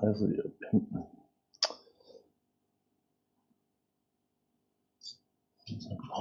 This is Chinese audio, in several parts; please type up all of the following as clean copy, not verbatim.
还是有拼。好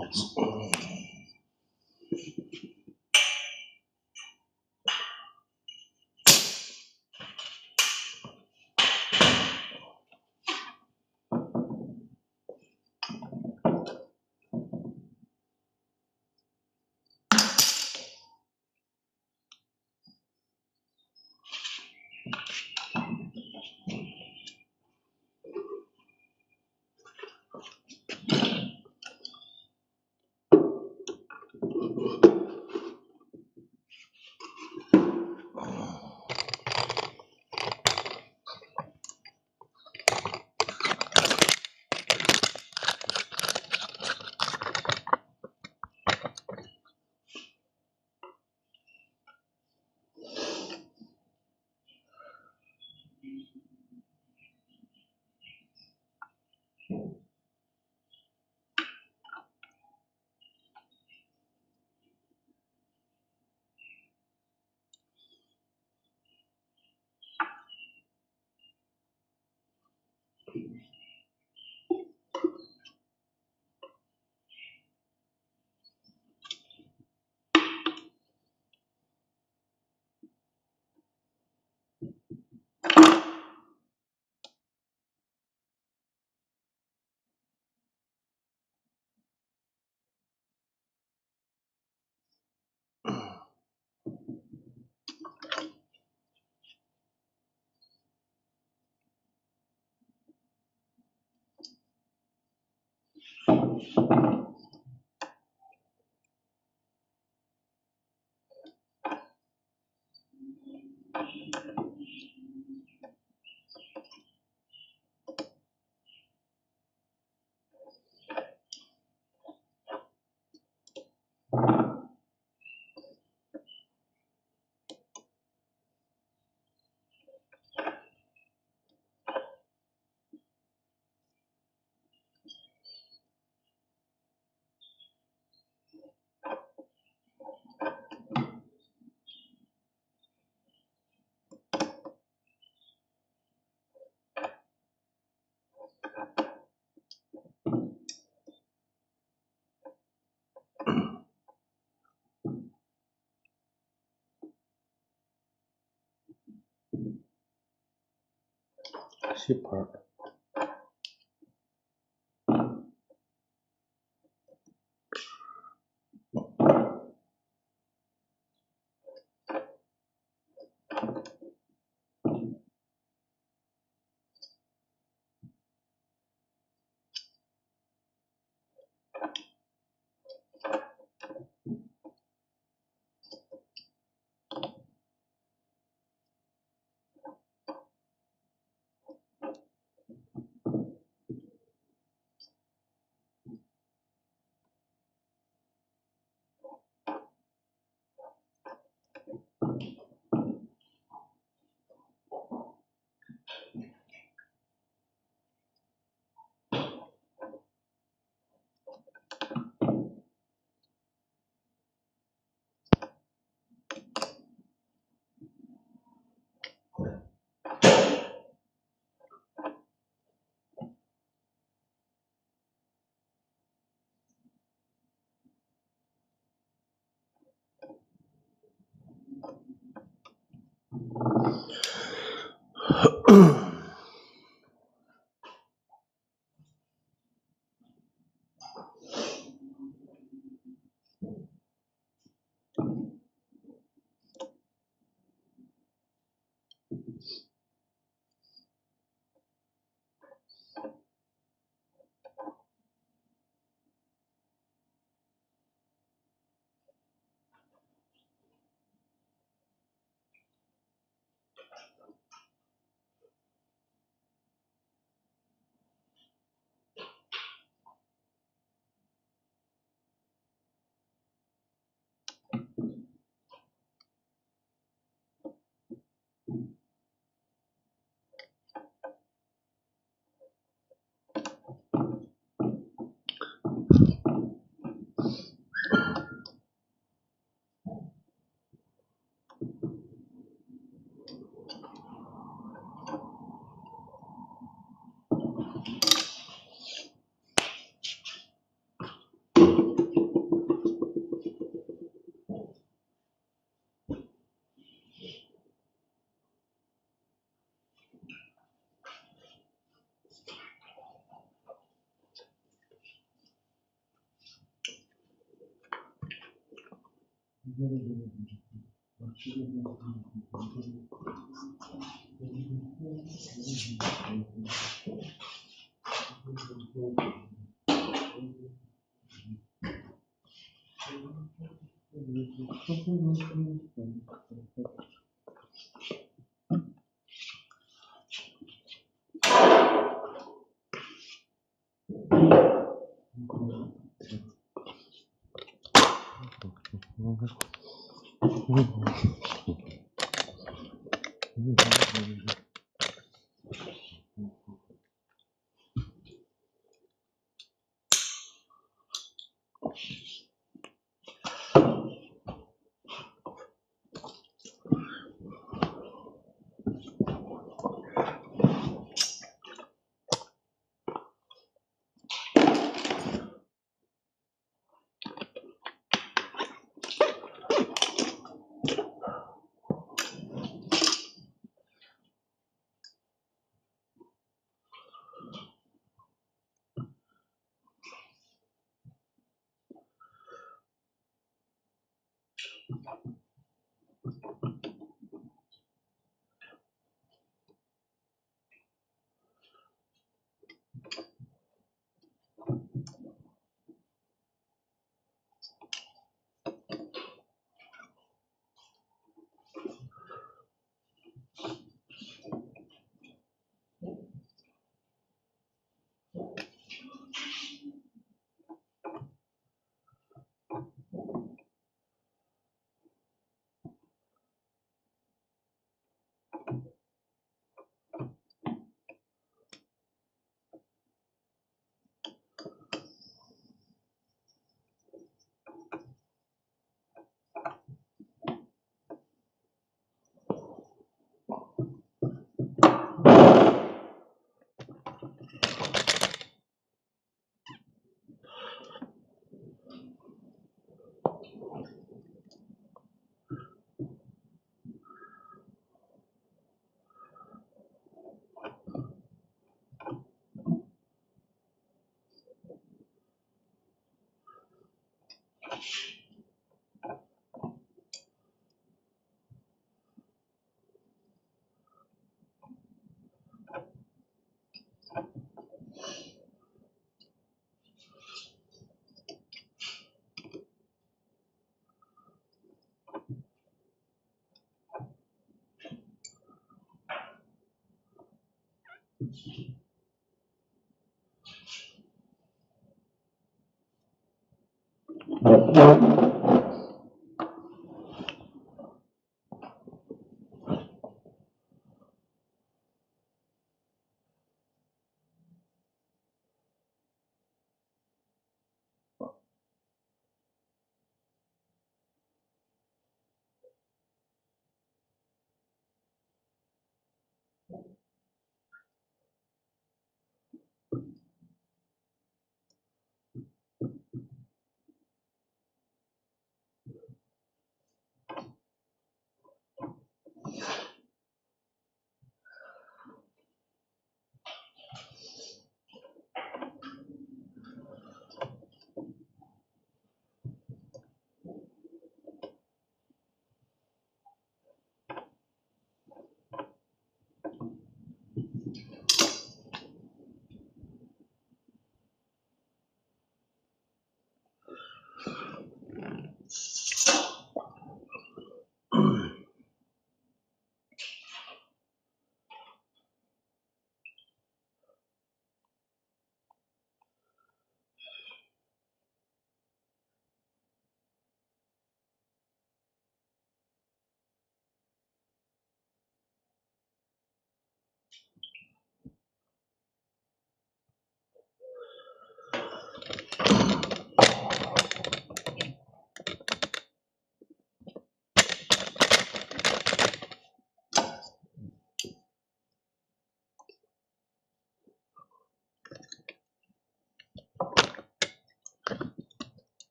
吸盘。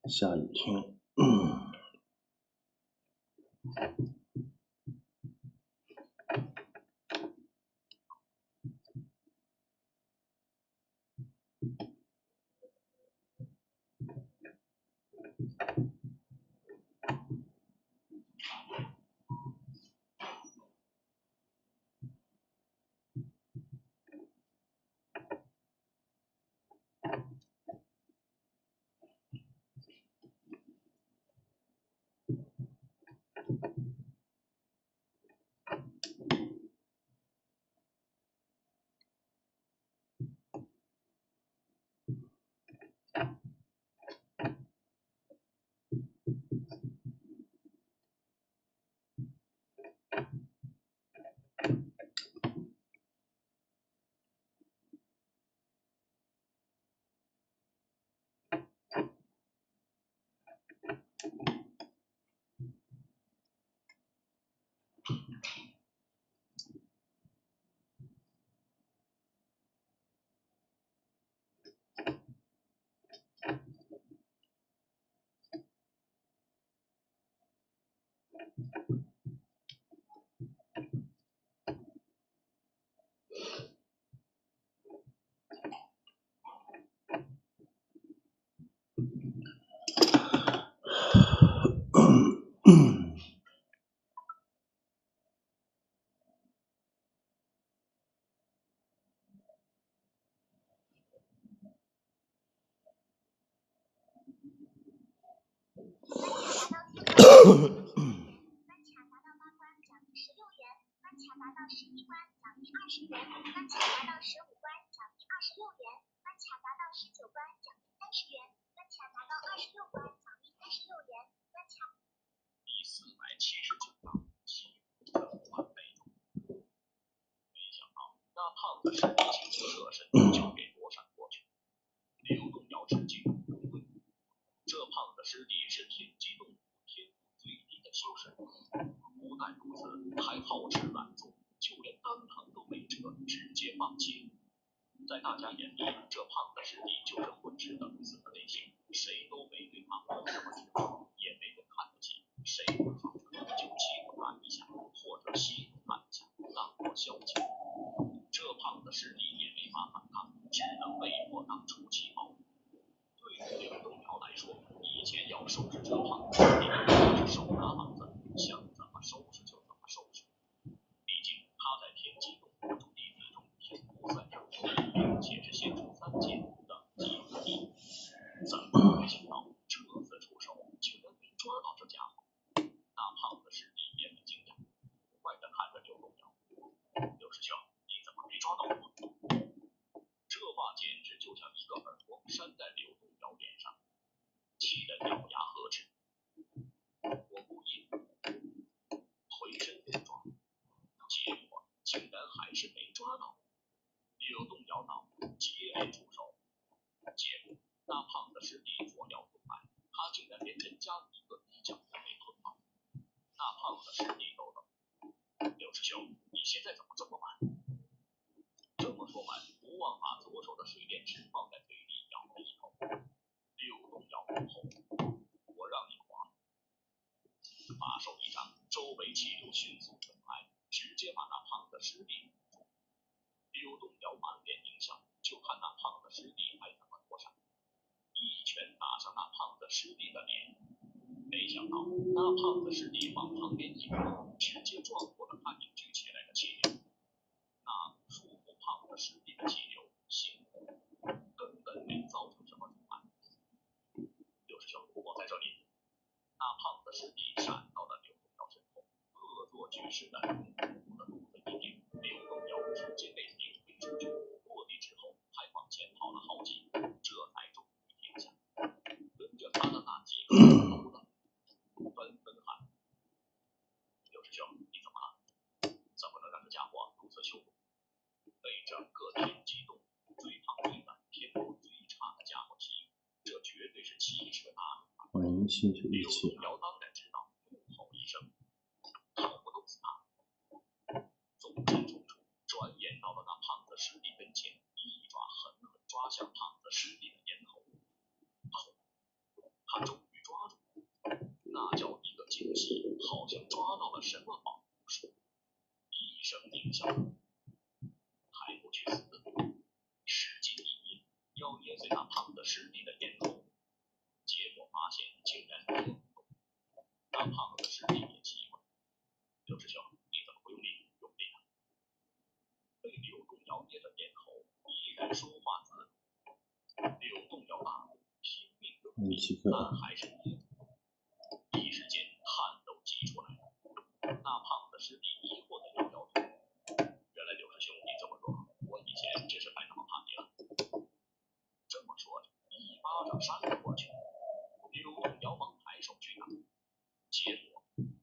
下雨天。欢迎星球一起。 他终了什么保护术？一声令下，还不去死，使劲一捏，要捏碎那胖子师弟的咽喉，结果发现竟然捏不动。那胖子师弟也奇怪，刘师兄，你怎么不用力用力呢？被柳动摇捏着咽喉，依然说话自如。柳动摇大怒，拼命用力，但还是捏不动。一时间汗都挤出来了。那胖子师弟疑惑地摇摇头，原来刘师兄你这么弱，我以前真是白他妈怕你了。这么说着，一巴掌扇了过去。柳动摇猛抬手去打，结果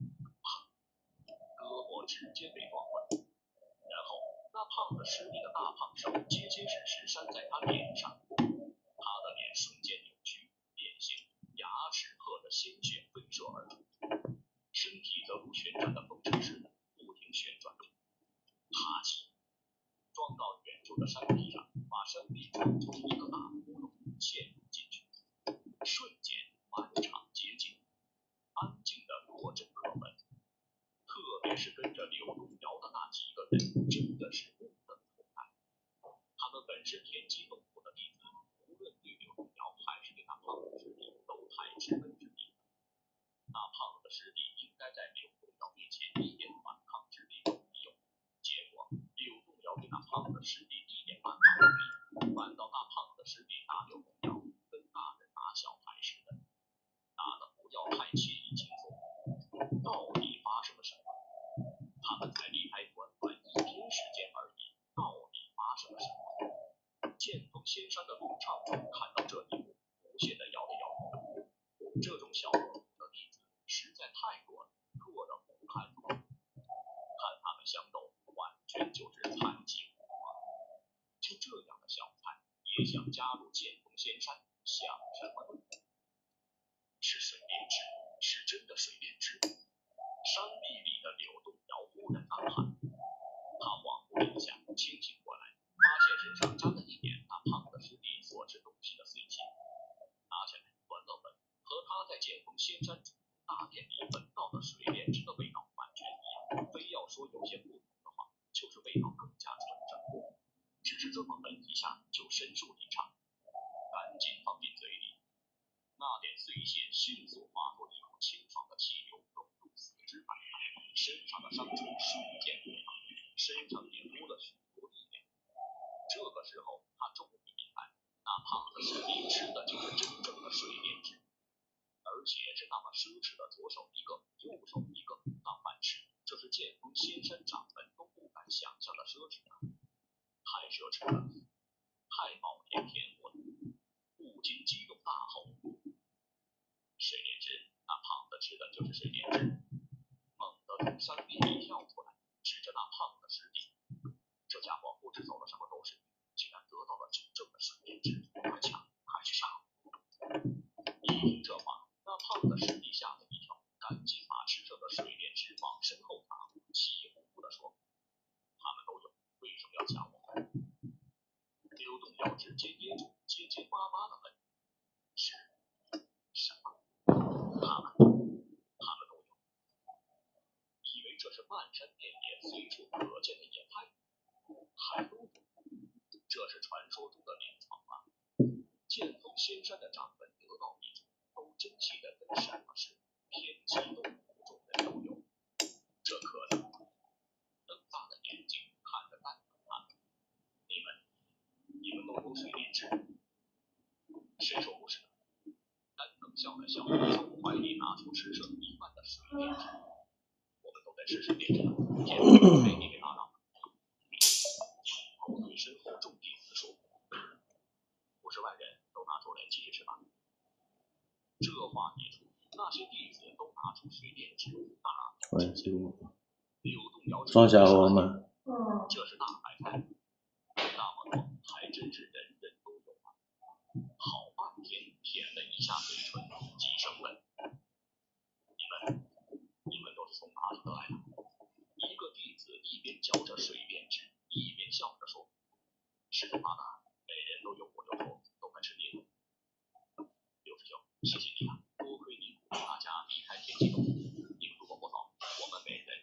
胳膊直接被撞断，然后那胖子师弟的大胖手结结实实扇在他脸上，他的脸瞬间扭曲变形，牙齿和着鲜血飞射而出，身体则如旋转的风车似的不停旋转着，哈气撞到远处的山壁上，把山壁撞出一个大窟窿，陷入进去，瞬间满场皆静，安静的若真可闻。特别是跟着柳动摇的那几个人，真的是目瞪口呆。他们本是天机洞府的弟子，无论对柳动摇还是对那胖子师弟，都太知根知底了。那胖子师弟应该在柳动摇面前一点反抗之力都没有，结果柳动摇对那胖子师弟一点办法都没有，反倒那胖子师弟打柳动摇跟大人打小孩似的，打得不要太惬意轻松。到底发生了什么？他们才离开短短1天时间而已，到底发生了什么？剑锋仙山的陆畅总看到这一幕，不屑地摇了摇头。这种小功夫的弟子实在太弱了，弱得不堪入目。看他们相斗，完全就是菜鸡互啄。就这样的小菜，也想加入剑锋仙山，想什么呢？是水莲枝，是真的水莲枝。山壁里的柳动摇忽然呐喊，他恍惚了一下，清醒过来，发现身上沾了一点那胖子师弟所吃东西的碎屑，拿起来闻了闻，和他在剑锋仙山主大殿里闻到的水莲枝的味道完全一样，非要说有些不同的话，就是味道更加纯正。只是这么闻一下就深受一场，赶紧放进嘴里。那点碎屑迅速化作一股清爽的气流，融入四肢百骸，身上的伤处瞬间复发，身上也多了许多力量。这个时候，他终于明白，那胖子师弟吃的就是真正的水莲枝，而且是那么奢侈的左手一个，右手一个当饭吃，这是剑锋仙山掌门都不敢想象的奢侈啊！太奢侈了，太暴殄天物了，不禁激动大吼。水莲枝，那胖子吃的就是水莲枝，猛地从山壁里跳出来，指着那胖子师弟，这家伙不知走了什么狗屎，竟然得到了真正的水莲枝，快抢，快去杀！一听这话，那胖子师弟吓了一跳，赶紧把吃剩的水莲枝往身后藏，气呼呼地说：“他们都有，为什么要抢我？”柳动摇直接噎住，结结巴巴地问：“是什么？他们都有。”以为这是漫山遍野随处可见的野菜，还都有。这是传说中的灵草啊！剑锋仙山的掌门得到一种，都珍惜的跟什么似的，天机洞府众人都有。这可能瞪大的眼睛看着丹藤他们，你们都有水莲枝？谁说不是的？丹藤笑了笑，从怀里拿出吃剩一半的水莲枝。我们都在吃水莲枝，天不被你给打扰了。后对身后众弟子说：“50万人都拿出来继续吃吧。”这话一出，那些弟子都拿出水莲枝，大表敬意。柳动摇装下我们。 这是大白菜，那么多，还真是人人都有啊！好半天，舔了一下嘴唇，几声问：“你们都是从哪里得来的？”一个弟子一边嚼着水莲枝，一边笑着说：“师兄发的，每人都有5、6口，都快吃腻了。”刘师兄，谢谢你啊！多亏你鼓励大家离开天机洞，你们如果不走，我们每人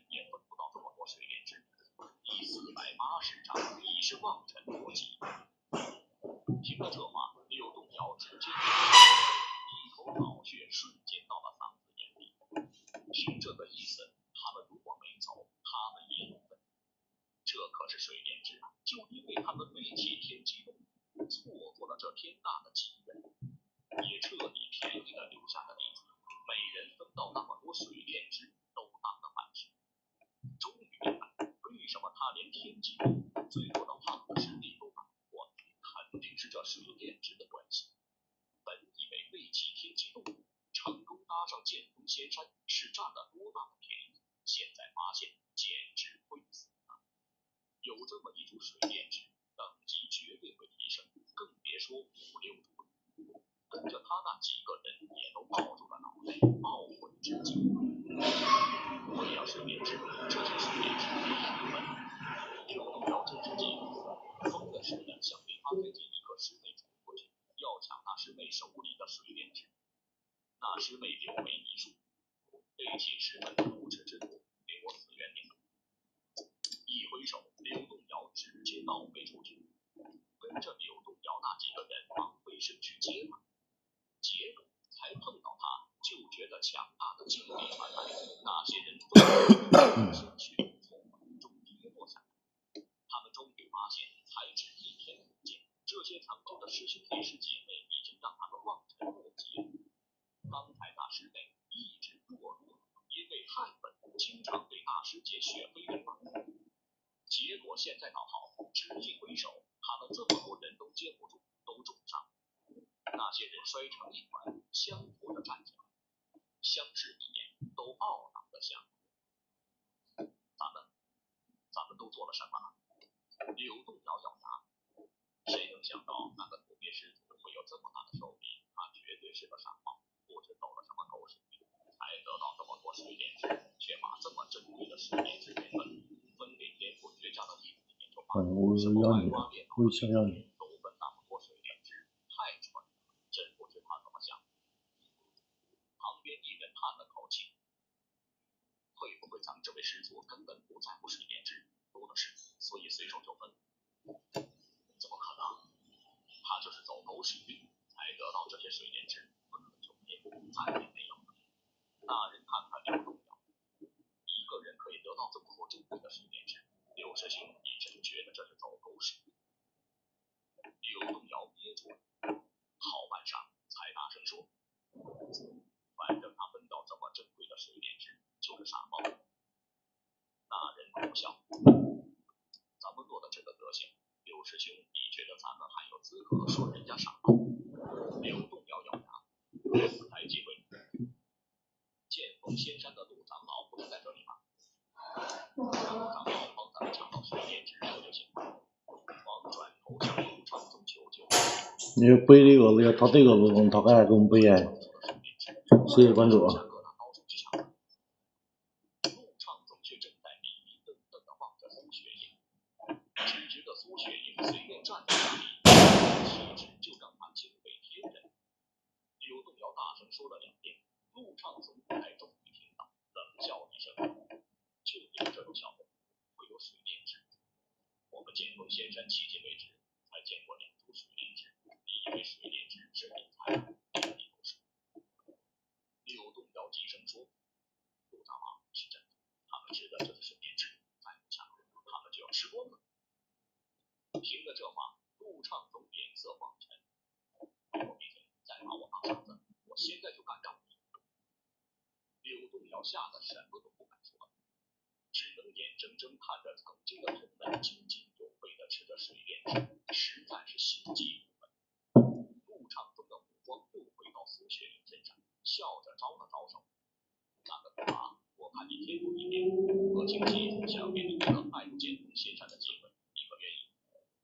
是望尘莫及。听了这话，柳动摇直接一口老血瞬间到了嗓子眼里。听这个意思，他们如果没走，他们也有份。这可是水莲枝，就因为他们背弃天机动，错过了这天大的机缘，也彻底便宜了留下的弟子，每人分到那么多水莲枝，都当了饭吃。终于明白为什么他连天机动最后的胖子实力都打不过，肯定是这水莲枝的关系。本以为背弃天机动，成功搭上剑锋仙山是占了多大的便宜，现在发现简直亏死了。有这么一株水莲枝，等级绝对会提升，更别说5、6株。跟着他那几个人也都抱住了脑袋，懊悔之极。为了水莲枝，这些水莲枝都不分。柳动摇真是急疯了似的想对他推荐一个师妹冲过去，要抢那师妹手里的水莲枝。那师妹柳眉一竖，背弃师门的无耻之徒，给我死远点！一挥手，柳动摇直接倒飞出去，跟着柳动摇那几个人忙飞身去接他。结果才碰到他，就觉得强大的劲力传来，那些人奋身去从空中跌落下来。他们终于发现，才只一天不见，这些曾经的师兄弟师姐妹已经让他们望尘莫及了。刚才那师妹一直懦弱，因为太笨，经常对大师姐血飞人马。结果现在倒好，只一挥手，他们这么多人都接不住，都重伤。那些人摔成一团，相扶着站起来，相视一眼，都懊恼地想：咱们都做了什么？柳动摇咬牙，谁能想到那个土鳖师徒会有这么大的手笔？他绝对是个傻帽，不知走了什么狗屎运，才得到这么多水莲枝，却把这么珍贵的水莲枝给分给天赋绝佳的弟子也就罢了，什么歪瓜裂枣都分那么多水莲枝，太蠢了，真不知他怎么想。旁边一人叹了口气，会不会咱们这位师祖根本不在乎水莲枝，多的是，所以随手就分？怎么可能？他就是走狗屎运才得到这些水莲枝，就再也没有了。那人看看柳动摇，一个人可以得到这么多珍贵的水莲枝，柳师兄也真觉得这是走狗屎。柳动摇憋住了，好半晌才大声说：反正他分到这么珍贵的水莲枝，就是傻帽。那人苦笑：咱们落的这个德行，柳师兄，你觉得咱们还有资格说人家傻帽？柳动摇咬牙，来机会。剑锋仙山的陆长老不是在这里吗？让陆长老帮咱们抢到水莲枝不就行了？王转头向陆长宗求救。 你要背这个，要他这个路，他还给我们背哎。谢谢关注啊。 陆畅宗却正在迷迷瞪瞪地望着苏雪莹，只觉得苏雪莹随便站在那里，气质就让他惊为天人。柳动摇大声说了2遍，陆畅宗才终于听到，冷笑一声：就你们这种小动物会有水莲枝？我们剑锋仙山迄今为止才见过2株水莲枝，你以为水莲枝是你猜的？遍地都是。柳动摇低声说：陆长老，是真的，他们吃的就是水莲枝，再不抢，他们就要吃光了。听了这话，陆畅宗脸色黄沉，给我闭嘴，再把我当傻子，我现在就干掉你。柳动摇吓得什么都不敢说，只能眼睁睁看着曾经的同门津津有味地吃着水莲枝，实在是心悸不稳。陆畅宗的目光又回到苏雪莹身上，笑着招了招手：那个女娃，我看你天赋异禀，我请记想给你一个拜入剑锋仙山的机会，你可愿意？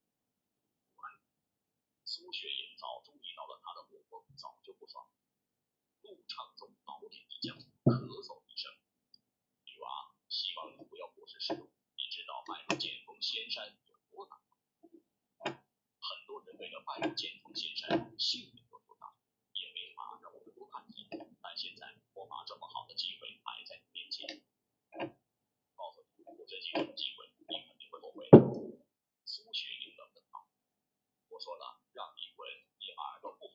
苏雪莹早注意到了他的目光，早就不爽。陆畅宗老脸一僵，咳嗽一声：女娃，希望你不要过失失误，你知道拜入剑锋仙山有多难吗？很多人为了拜入剑锋仙山，性命都不大，也没法让我们多看一眼。但现在我把这么好的机会摆在你面前，告诉你，不珍惜这种机会，你肯定会后悔的。苏雪莹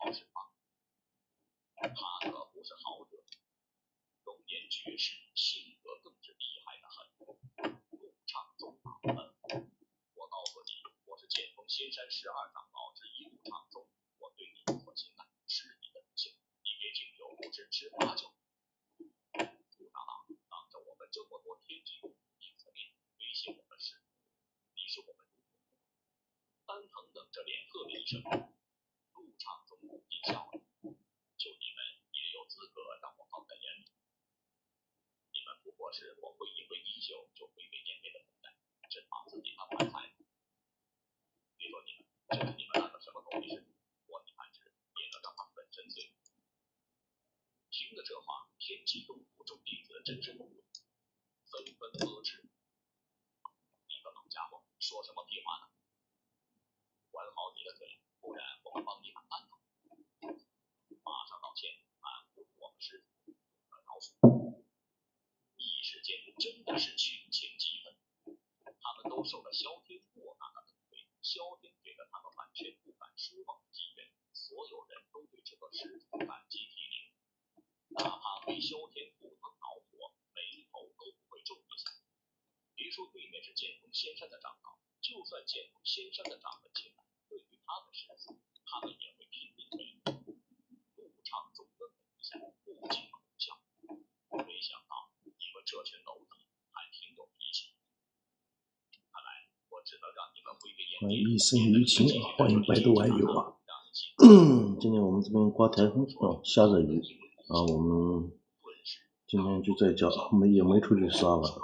好释放。他可不是好惹，容颜绝世，性格更是厉害的很。陆长宗恼了，我告诉你，我是剑锋仙山12长老之一陆长宗，我对你有所信赖，是你的荣幸，你别敬酒不吃吃罚酒。陆长老，当着我们这么多天机弟子面威胁我们师父，你是我们如何？丹藤冷着脸喝了一声。陆长宗苦地笑了，就你们也有资格让我放在眼里。你们不过是我挥一挥衣袖就灰飞烟灭的笨蛋，只把自己当饭菜。别说你们，就是你们那个什么狗屁师傅，我一盘纸也能让他粉身碎骨。听了这话，天机洞府众弟子真是懵了，纷纷呵斥：你个老家伙，说什么屁话呢？管好你的嘴，不然我们帮你打蛋头。马上道歉，俺侮辱我们师父，可饶恕。一时间真的是群情激愤，他们都受了萧天莫大的恩惠，萧天给了他们完全不敢奢望的机缘，所有人都对这个师傅感激涕零，哪怕为萧天赴汤蹈火，眉头都不会皱一下。别说对面是剑锋仙山的长老，就算剑锋仙山的掌门前来，对于他们师父，他们也会拼命维护。陆长宗愣了一下，不禁苦笑，没想到你们这群蝼蚁还挺有脾气。看来我只能让你们灰飞烟灭。 一生于情，欢迎百度爱友啊！今天我们这边刮台风下着雨啊，我们今天就在家，也没出去撒网。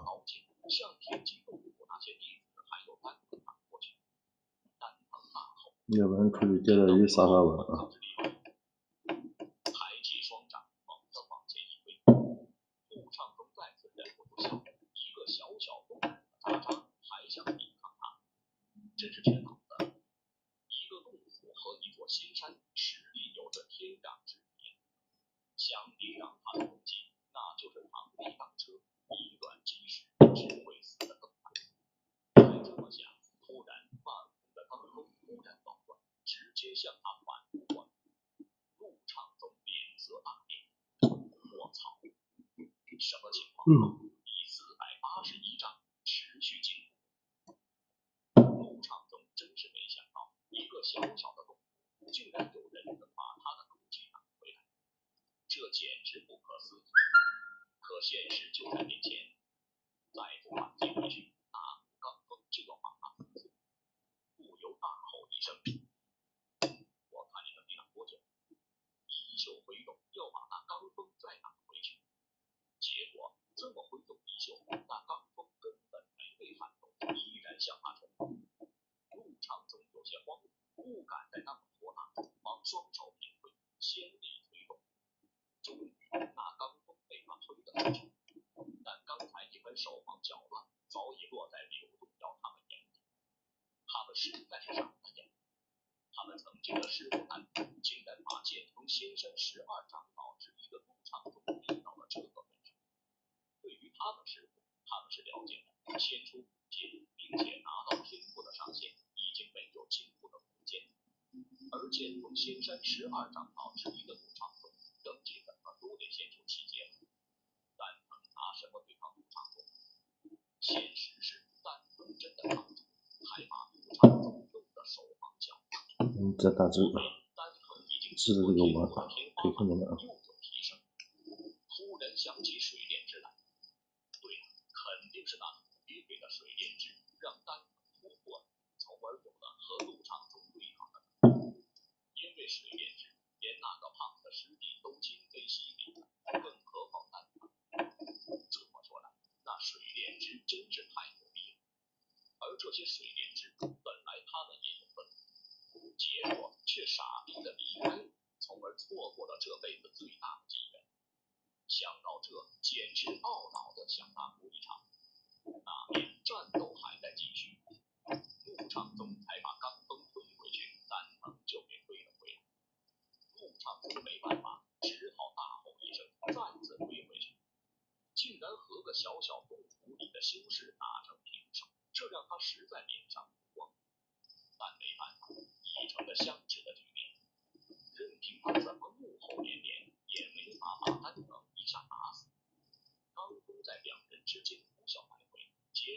要不然出去钓钓鱼撒网啊。 抬起双掌，猛地往前一挥，陆长宗再次忍不住笑，一个小小动物的渣渣还想抵抗他，真是缺脑子。一个洞府和一座仙山，实力有着天壤之别。想抵挡他的攻击，那就是螳臂当车，以卵击石，只会死得更快。才这么想，突然半空的罡风突然暴转，直接向他反扑过来。陆长宗脸色大变，我操，什么情况？第481章持续进步。陆长宗真是没想到，一个小小的洞府，竟然有人能把他的攻击挡回来，这简直不可思议。可现实就在面前，再不反击回去，那股罡风就要把他撕碎。不由大吼一声：我看你能抵挡多久？衣袖挥动，要把那罡风再打回去。结果这么挥动衣袖，那罡风根本没被撼动，依然向他冲。陆长宗有些慌，不敢再那么拖拉，忙双手平挥，先力推动。终于，那罡风被他推了出去，但刚才一番手忙脚乱，早已落在柳洞瑶他们眼里。他们实在是傻了眼。他们曾经的师傅丹竟然把剑锋仙山12长老之一的陆长宗逼到了这个份上。对于他们师傅，他们是了解的，先出古剑，并且拿到天赋的上限，已经没有进步的空间。而剑锋仙山12长老之一的陆长宗，等级怎么都得先出7阶了。丹藤拿什么对抗陆长宗？现实是丹藤真的扛住，还把陆长宗弄得手忙脚乱。 这大致是这个网可以看到了啊。 又有提升，突然想起水炼之来。对了，肯定是那土鳖给的水炼之，让丹藤突破，从而有了和陆长宗对抗的能力。因为水炼之，连那个胖子师弟都今非昔比了，更何况丹藤。这么说来，那水炼之真是太牛逼了。而这些水炼之，本来他们也有份，结果却傻逼的离开了，从而错过了这辈子最大的机缘。想到这，简直懊恼的想大哭一场。那边战斗还在继续，陆长宗才把罡风推回去，丹藤就给推了回来。陆长宗没办法，只好大吼一声，再次推回去。竟然和个小小洞府里的修士打成平手，这让他实在脸上不光。但没办法，已成了相持的局面，任凭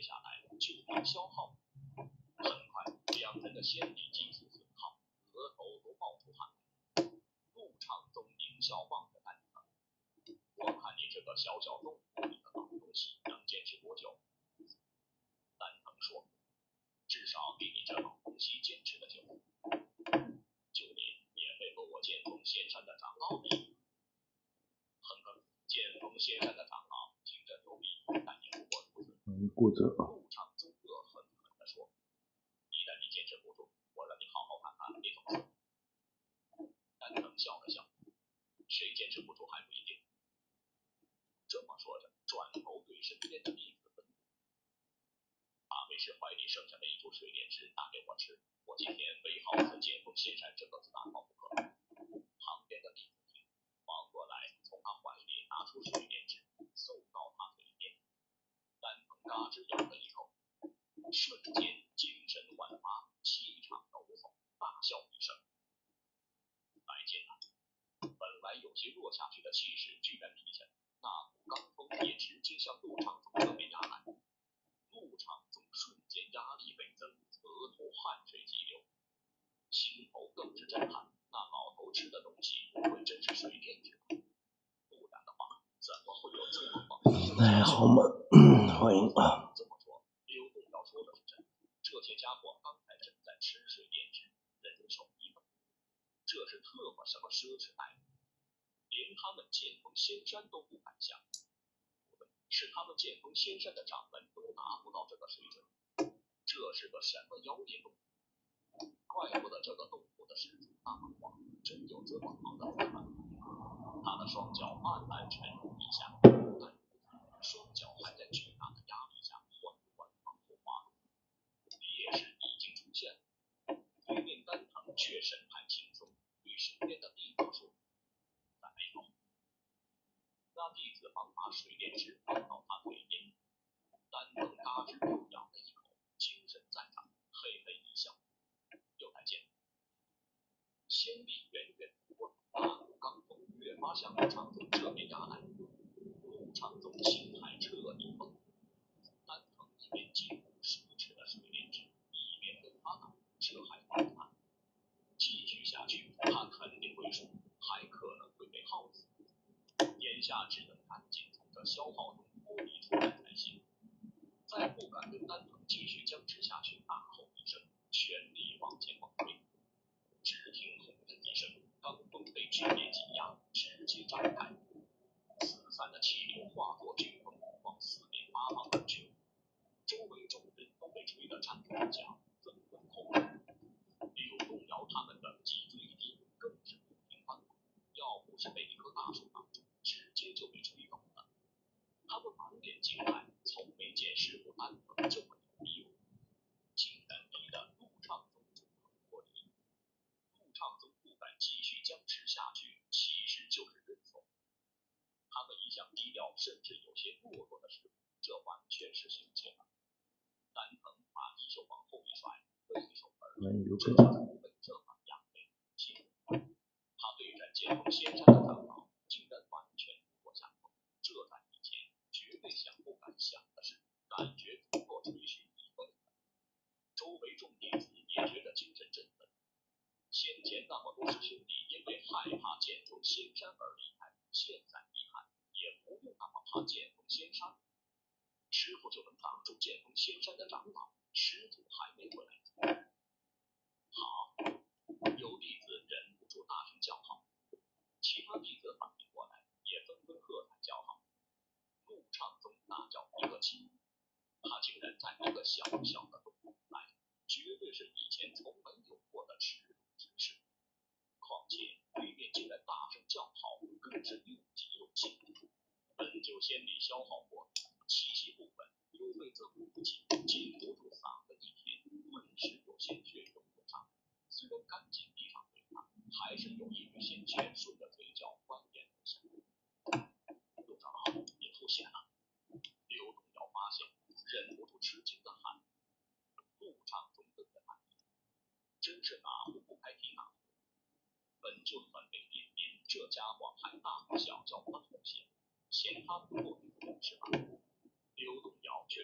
下来就地消耗。很快，两人的先帝激素损耗，额头都冒出汗来。陆长宗狞笑望着丹腾，我看你这个小小动物里的老东西能坚持多久？丹腾说，至少比你这老东西坚持的久。就你也配和我剑锋仙山的长老比？哼哼，剑锋仙山的长老听着牛逼，但也不过如此。 顾着啊。 陆长宗恶狠狠地说，一旦你坚持不住，我让你好好看看那种死。丹腾笑了笑，谁坚持不住还不一定。这么说着，转头对身边的弟子吩咐，把卫士怀里剩下的一株水莲枝拿给我吃，我今天非好似剑锋仙山这个子大炮不可。旁边的弟子听，忙过来从他怀里拿出水莲枝，送到他嘴边。丹鹏嘎吱咬了一口，瞬间精神焕发，气场抖擞，大笑一声，来劲了！本来有些弱下去的气势居然提起来，那股罡风也直接向陆长宗这边压来。陆长宗瞬间压力倍增，额头汗水急流，心头更是震撼。那老头吃的东西不会真是水莲枝吧？不然的话，怎么会有这么猛的？ 哎，好嘛，欢迎啊。 这么说，刘栋要说的是真的，这些家伙刚才正在吃水莲枝，人人手一份，这是特么什么奢侈待遇，连他们剑锋仙山都不敢想。不对，是他们剑锋仙山的掌门都达不到这个水准。这是个什么妖孽动物？怪不得这个动物的始祖大王真有这么好的资本。他的双脚慢慢沉入地下，但双脚还在巨大的压力下缓缓往后滑动。劣势已经出现了，对面丹腾却神态轻松，对身边的弟子说：“再没有。”那弟子忙把水莲枝放到他嘴边，丹腾嘎吱又咬了一口，精神再涨，嘿嘿一笑，又来见。先帝远远不过，那股罡风越发向陆长宗这边压来，陆长宗心态彻底崩。丹腾一边进入奢侈的水莲枝，一边跟他打，这还不难。继续下去，他肯定会输，还可能会被耗死。眼下只能赶紧从这消耗中脱离出来才行。再不敢跟丹腾继续僵持下去，大吼一声，全力往前猛推。只听轰的一声，罡风被剧烈挤压，直接展开，四散的气流化作飓风，往四面八方而去。周围众人都被吹得站不住脚，纷纷后退。刘栋尧他们等级最低，更是不停翻滚，要不是被一棵大树挡住，直接就被吹走了。他们满脸惊骇，从没见师傅丹腾这么牛逼过，竟然逼得陆长宗中横过离。陆长宗不敢继续僵持下去，其实就是认怂。他们一向低调，甚至有些懦弱的师傅，这完全是胸怯了。丹腾把衣袖往后一甩，挥手而立，这是不被这么仰背气。他对战剑锋仙山的长老，竟然完全不过下风，这在以前绝对想不敢想的事，感觉足够吹嘘一辈子。周围众弟子也觉得精神振奋。先前那么多师兄弟因为害怕剑锋仙山而离开，现在一看也不用那么怕剑锋仙山。师傅就能挡住剑锋仙山的长老，师祖还没回来。好！有弟子忍不住大声叫好，其他弟子反应过来，也纷纷喝彩叫好。陆长宗那叫一个气，他竟然在一个小小的动物来，绝对是以前从没有过的耻辱之事。况且对面竟然大声叫好，更是又急又气。本就先帝消耗过，气息不稳，又被这股气禁不住嗓子一甜，顿时有鲜血涌入上来。虽然赶紧闭上嘴巴，还是有一缕鲜血顺着嘴角蜿蜒而下。陆长老，你吐血了！刘栋尧发现，忍不住吃惊的喊。陆长宗瞪着他，真是哪壶不开提哪壶。本就很没脸面，这家伙还大呼小叫他吐血，嫌他不够女人是吧？刘栋尧却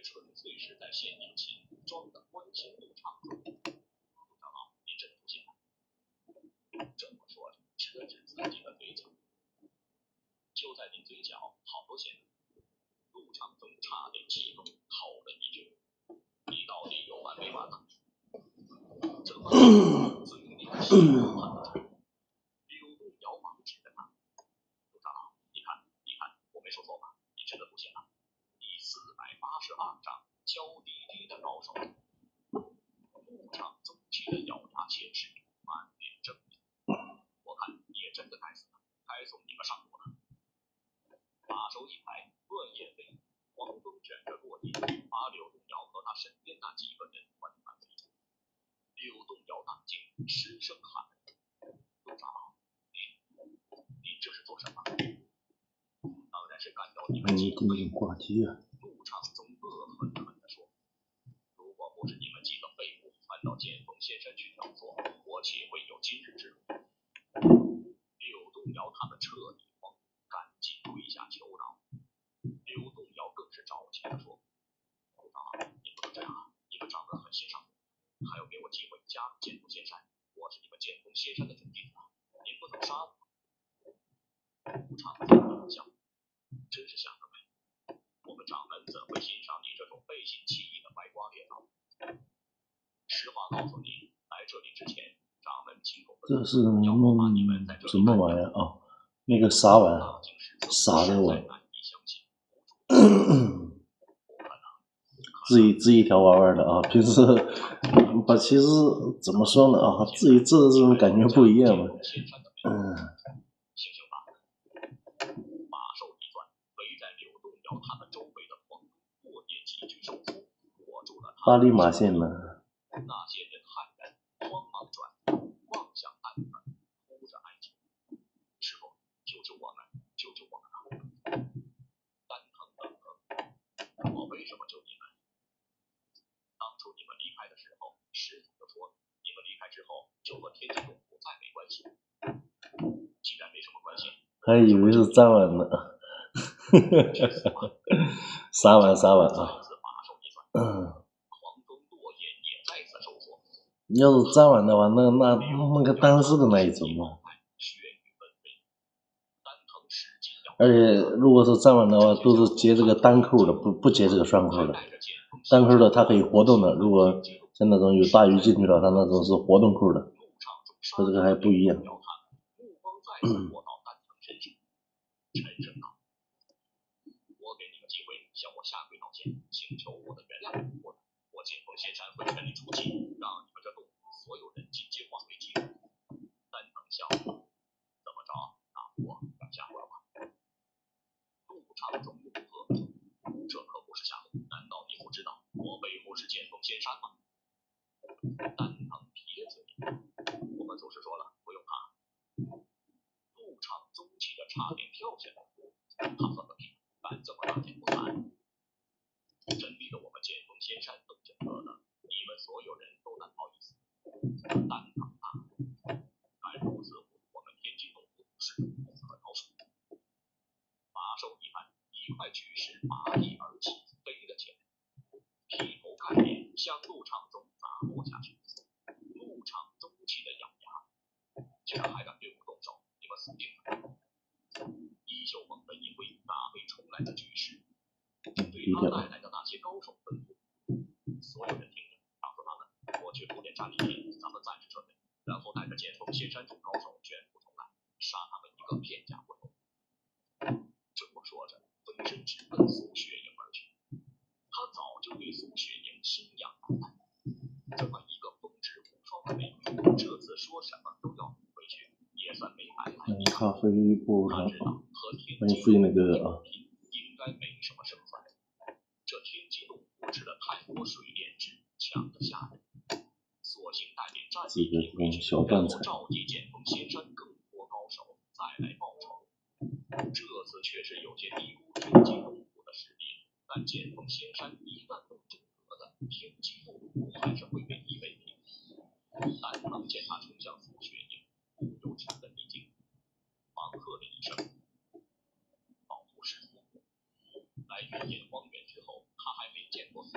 纯粹是在献殷勤，装的关心牧场中。陆长老，您真不信了。这么说着，扯指自己的嘴角。就在您嘴角好多钱。陆长宗差点气愤，吼了一句：“你到底有完没完呢？”这话嘴里的血都喊不出。柳洞遥忙指着他：“陆长老，你看，我没说错吧？你真的不信了？你482丈，娇滴滴的高手。”陆长宗气得咬牙切齿，满脸狰狞。我看你也真的该死了，该送你们上路了。把手一拍，乱叶飞，狂风卷着落叶，把柳洞遥和他身边那几个人团团围住。柳洞遥大惊，失声喊：“陆长老，您这是做什么？”当然是干掉你们几个废物。陆长宗恶狠狠地说：“如果不是你们几个废物翻到剑锋仙山去挑唆，我岂会有今日之路？”柳洞遥他们彻底慌，赶紧跪下求饶。柳洞遥更是着急地说：“陆长老，你不能这样啊！你们长得很欣赏我，还要给我机会加入剑锋仙山，我是你们剑锋仙山的准弟子啊，您不能杀我。”陆长宗冷笑：“真是想得美！我们掌门怎会欣赏你这种背信弃义的歪瓜裂枣？实话告诉你，来这里之前，掌门亲口这是什么玩意儿啊？那个啥玩意儿？傻的玩意儿。自己调玩玩的啊，平时其实怎么说呢啊，自己治的这种感觉不一样嘛。巴黎马线呢？ 那些人骇然，慌忙转望向丹藤，哭着哀求：“师傅，救救我们，救救我们啊！”丹藤冷哼：“我为什么救你们？当初你们离开的时候，师祖就说，你们离开之后就和天机洞府再没关系。既然没什么关系， 还以为是蚱蜢呢。撒碗啊！要是蚱蜢的话，那个单式的那一种嘛。而且如果是蚱蜢的话，都是接这个单扣的，不接这个双扣的。单扣的它可以活动的，如果像那种有大鱼进去了，它那种是活动扣的，和这个还不一样。 我给你个机会，向我下跪道歉，请求我的原谅，不然我剑锋仙山会全力出击，让你们这洞府所有人尽皆化为己有。丹藤笑了，怎么着，大伯敢下跪吗？陆长宗怒喝：“这可不是下跪，难道你不知道我维护是剑锋仙山吗？”丹藤撇嘴：“我们祖师说了，不用怕。”陆长宗气得差点跳起来，他喝个屁！敢这么大言不惭，真逼得我们剑锋仙山动真格的，你们所有人都难逃一死。丹藤大人，敢如此侮辱我们天机洞府是不可饶恕。把手一拍，一块巨石拔地而起，飞了起来，劈头盖脸向陆长宗砸落下去。陆长宗气得咬牙，竟然还敢对我动手，你们死定了！衣袖猛地一挥，打飞冲来的巨石，对他带来的那些高手吩咐：“所有人听着，告诉他们，我去福建站里面，咱们暂时撤退，然后带着剑锋仙山众高手卷土重来，杀他们一个片甲不留。”这么说着，飞身直奔苏雪莹而去。他早就对苏雪莹心痒难耐，这么一个风致无双的美女，这次说什么都要补回去，也算没白来一咖啡不他知道和天机附近那个啊， 应该没什么胜算。这天机洞府吃了太多水炼汁，强得吓人，索性带点战利品回去，然后召集剑锋仙山更多高手再来报仇。这次确实有些低估天机洞府的实力，但剑锋仙山一旦动真格的，天机洞府还是会被夷为平地。丹藤见他冲向苏雪莹，不由吃了一惊，忙喝了一声：“保护师傅！”来云野荒原之后，他还没见过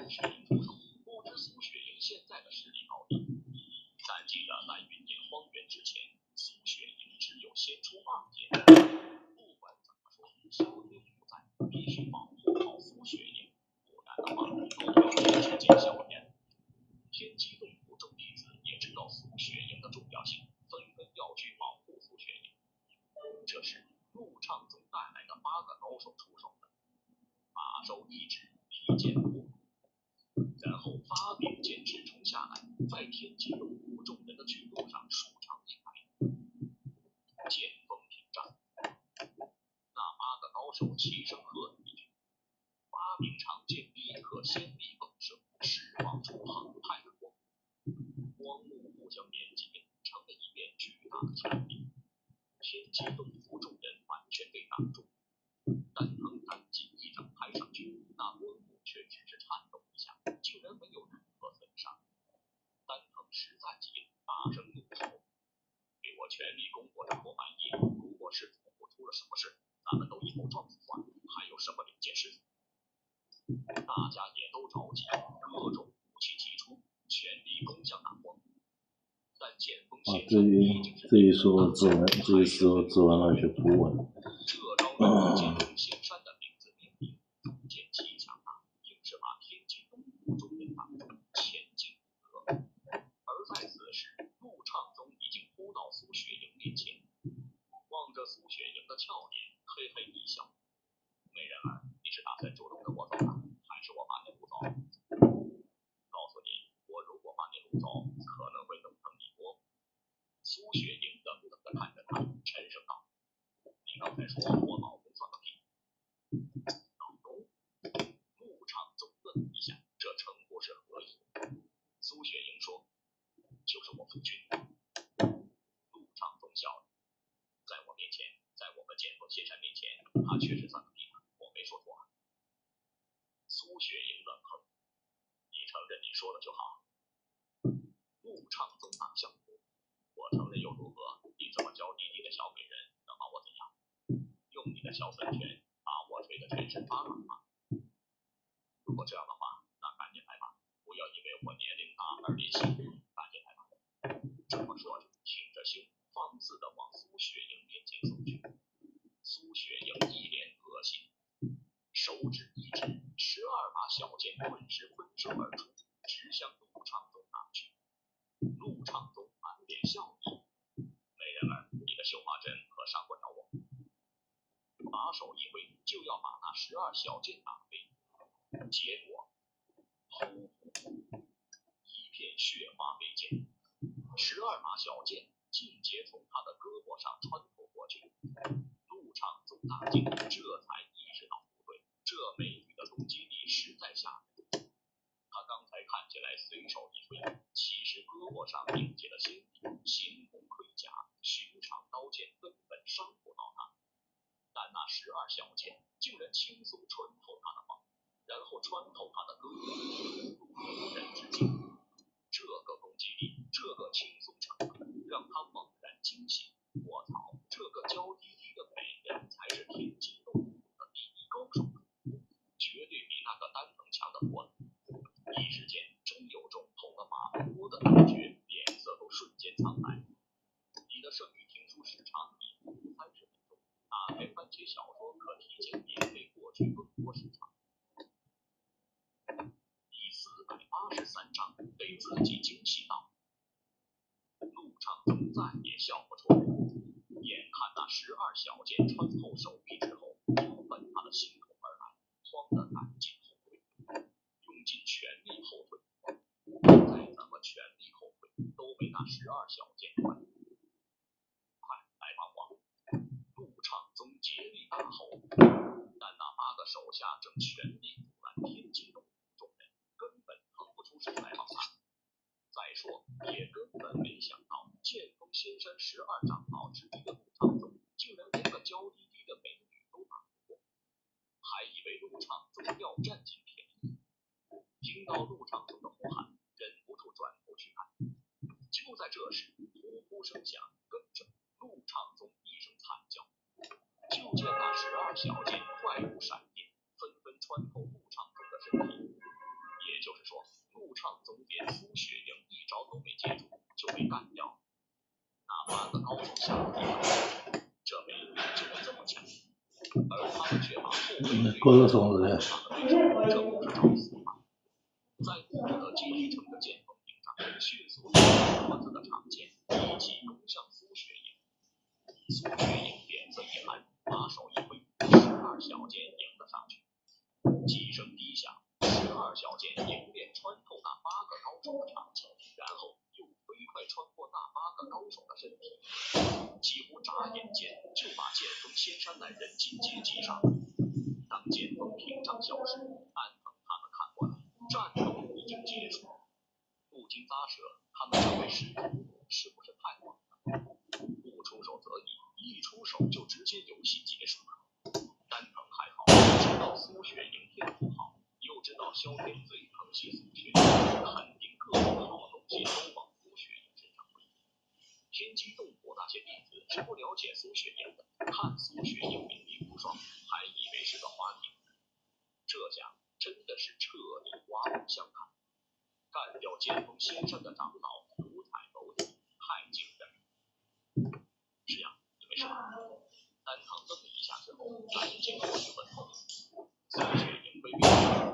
稍天不在，必须保护好苏血营，不然的话，都会一直见效验。天机洞府众弟子也知道苏血营的重要性，纷纷要去保护苏血营。这时，陆畅宗带来的8个高手出手了，把手一指，利剑不然后发柄剑直冲下来，在天机洞府众人的巨鹿上竖长一排，剑锋屏障。那8个高手齐声喝一句，发柄长剑立刻鲜力迸射，释放出澎湃的光。光幕互相连接，成了一面巨大的墙壁。天机洞府众人完全被挡住，单横单戟一掌拍上去，那光幕却只是颤动一下，竟然没有任何损伤。单横实在急了，大声怒吼：“给我全力攻破这破板翼！如果师祖不出了什么事，咱们都一口撞死算了，还有什么领见师祖？”大家也都着急，各种武器齐出，全力攻向那光。但剑锋先生这一说指纹，这一说指纹而且不稳。 这招用剑锋先山的名字命名，剑气强大，硬是把天机洞府众人挡住，前进不可。而在此时，陆畅宗已经扑到苏血营面前，望着苏血营的俏脸，嘿嘿一笑：“美人儿，你是打算主动跟我走呢，还是我把你掳走？告诉你，我如果把你掳走，可能会弄疼你我。”苏血营冷冷地看着他，沉声道：“你刚才说我老公算个屁？”老公？陆畅宗愣一下，这称呼是何意？苏血营说：“就是我夫君。”陆畅宗笑了：“在我面前，在我们剑锋先山面前，他确实算个屁，我没说错。”苏血营冷哼：“你承认你说了就好。”陆畅宗大笑：“我承认又如何？你这么娇滴滴的小美人，能把我怎样？用你的小粉拳把我吹得全身发麻吗？如果这样的话，那赶紧来吧，不要因为我年龄大而练习，赶紧来吧。”这么说着，挺着胸，放肆地往苏血营面前走去。苏血营一脸恶心，手指一指，12把小剑顿时喷射而出，直向陆畅宗打去。陆畅宗满脸笑意：“美人儿，你的绣花针可伤不了我。”把手一挥，就要把那12小剑打飞。结果，呼一片血花飞溅，12把小剑尽皆从他的胳膊上穿透过去。陆畅宗大惊，这才意识到不对，这美女的攻击力实在吓人。他刚才看起来随手一挥，其实胳膊上印记了仙力，形同盔甲，寻常刀剑根本伤不到他。但那12小剑竟然轻松穿透他的膀，然后穿透他的胳膊，无人之境。这个攻击力，这个轻松程度，让他猛然惊醒。我操，这个娇滴滴的美人才是天机洞府的第一高手，绝对比那个单能强得多了。一时间，真有种捅了马蜂窝的感觉，脸色都瞬间苍白。你的剩余听书时长已不足30分钟，打开番茄小说可提前免费获取更多时长。第483章被自己惊喜到，陆畅宗再也笑不出来。眼看那12小剑穿透手臂之后，直奔他的心口而来，慌得赶紧后退，用尽全力后退。再怎么全力后退，都被那12小剑穿。快来帮我！陆畅宗竭力大吼，但那8个手下正全力阻拦天机洞府众人，根本腾不出手来帮他。再说，也根本没想到剑锋仙山12长老之一的陆畅宗，竟然连个娇滴滴的美女都打不过，还以为陆畅宗要占尽便宜。听到陆畅宗的呼喊，忍不住转头去看。就在这时，呼呼声响，跟着陆畅宗一声惨叫，就见那12小剑快如闪电，纷纷穿透陆畅宗的身体。也就是说，陆畅宗连苏血营一招都没接住，就被干掉。那8个高手吓得一跳，这美女竟然这么强，而他却把后背郭德松的。 这不是找死吗？在顾不得阶梯城的剑锋顶上，迅速拿起桌子的长剑，一起攻向苏雪莹。苏雪莹脸色一寒，把手一挥，12小剑迎了上去。几声低响，12小剑迎面穿透那8个高手的长剑，然后又飞快穿过那8个高手的身体，几乎眨眼间就把剑锋先山在人尽皆击上。当剑锋屏障消失，安藤他们看过来，战斗已经结束。不禁咂舌，他们这位师傅是不是太猛了？不出手则已，一出手就直接游戏结束了。丹藤还好，知道苏雪莹天赋好，又知道萧天最疼惜苏雪莹，肯定各种好东西都往苏雪莹身上挥。天机洞府那些弟子是不了解苏雪莹的，看苏雪莹名利无双，还以为是个花瓶。这下真的是彻底刮目相看。干掉剑锋先生的长老五彩楼顶，太惊人。是呀，你没事吧？丹藤愣了一下之后，安静过去问候。苏雪莹微微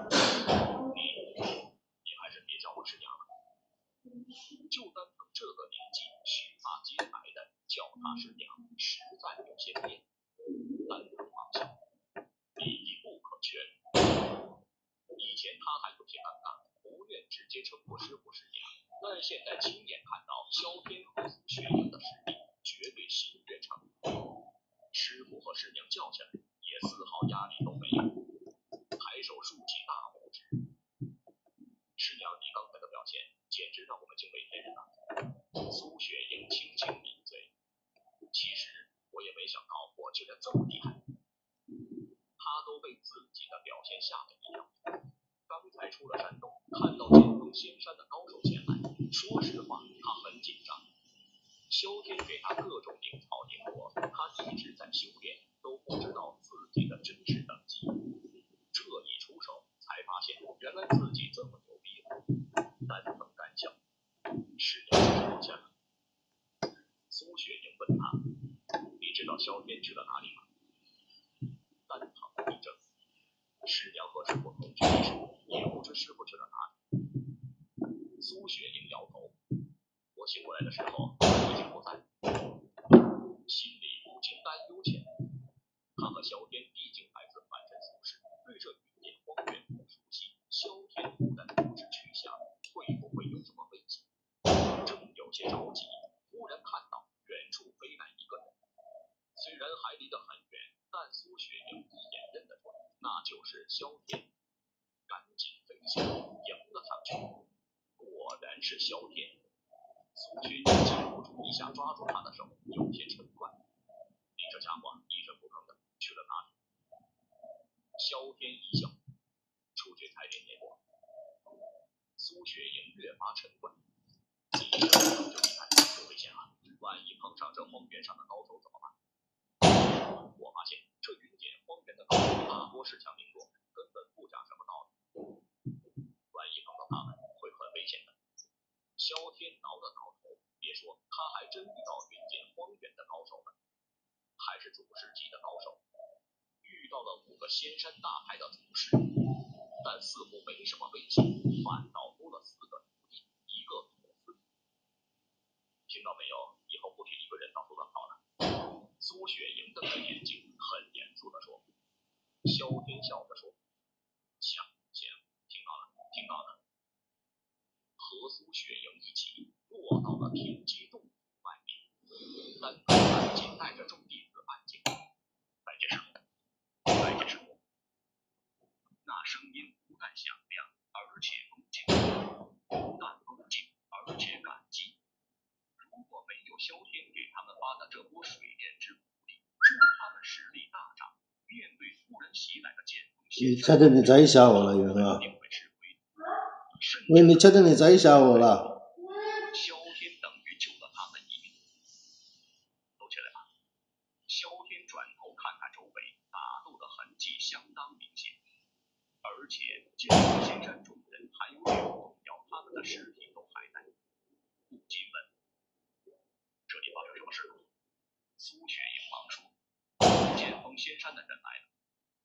你还是别叫我师娘了。就丹藤这个年纪，须发皆白的叫他师娘，实在有些别扭。丹藤忙笑，礼仪不可缺。以前他还有些尴尬，不愿直接称呼师傅师娘，但现在亲眼看到萧天和苏雪莹的实力，绝对心悦诚服。师傅和师娘叫起来，也丝毫压力都没有，抬手竖起大拇指。师娘，你刚才的表现简直让我们惊为天人了。苏雪莹轻轻抿嘴，其实我也没想到我居然这么厉害。他都被自己的表现吓了一跳。刚才出了山洞，看到剑锋仙山的高手前来，说实话他很紧张。萧天给他各种拧草拧果，他一直在修炼，都不知道自己的真实等级。这一出手，才发现原来自己这么牛逼了。丹藤干笑，师娘是抱歉了。苏雪莹问他，你知道萧天去了哪里吗？丹藤一怔，师娘和师傅同居一室，也不知师傅去了哪里。苏雪莹摇头，我醒过来的时候已经不在，心里不禁担忧起来。他和萧天毕竟来自凡尘俗世，对这云野荒原不熟悉，萧天突然不知去向，会不会有什么危险？正有些着急，忽然看到远处飞来一个人，虽然还离得很远，但苏雪莹一眼认得出来，那就是萧天。赶紧飞下，迎了上去。果然是萧天。苏雪莹禁不住一下抓住他的手，有些嗔怪：“你这家伙一声不吭的去了哪里？”萧天一笑：“出去采点结果。”苏雪莹越发嗔怪：“你一声不吭就离开，多危险啊！万一碰上这荒原上的高手怎么办？”我发现这云野荒原的高手大多是强凌弱，根本不讲什么道理。万一碰到他们，会很危险的。萧天挠了挠头，别说，他还真遇到云野荒原的高手了，还是祖师级的高手。遇到了5个仙山大派的祖师，但似乎没什么危险，反倒多了4个徒弟，1个徒孙。听到没有？以后不许一个人到处乱跑了。苏雪莹瞪着眼睛，很严肃地说。萧天笑着说：“行，听到了，听到了。”和苏雪莹一起落到了天机洞外面。丹藤赶紧带着众弟子安静。拜见师傅，拜见师傅。那声音不但响亮，而且恭敬，不但恭敬，而且感激。如果没有萧天给他们发的这波水电之鼓励，助他们实力大涨，面对突然袭来的剑锋先生， 你确定你在吓我了，云啊？喂，你确定你在吓我了？ 萧天等于救了他们一命。都起来吧。萧天转头看看周围，打斗的痕迹相当明显，而且剑锋先山众人还有2动摇他们的尸体都还在。不禁问：这里发生什么事了？苏雪莹忙说：剑锋仙山的人来了，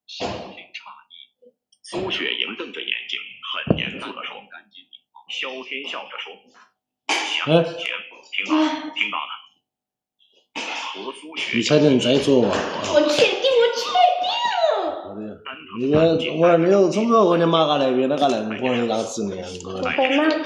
萧天诧异。苏雪莹瞪着眼睛，很严肃地说：“萧天笑着说：‘向前，听到了。’和苏雪， 你才能再做啊！ 我确定。 我没有从这我的马嘎那边那个人不能让吃那样子。 大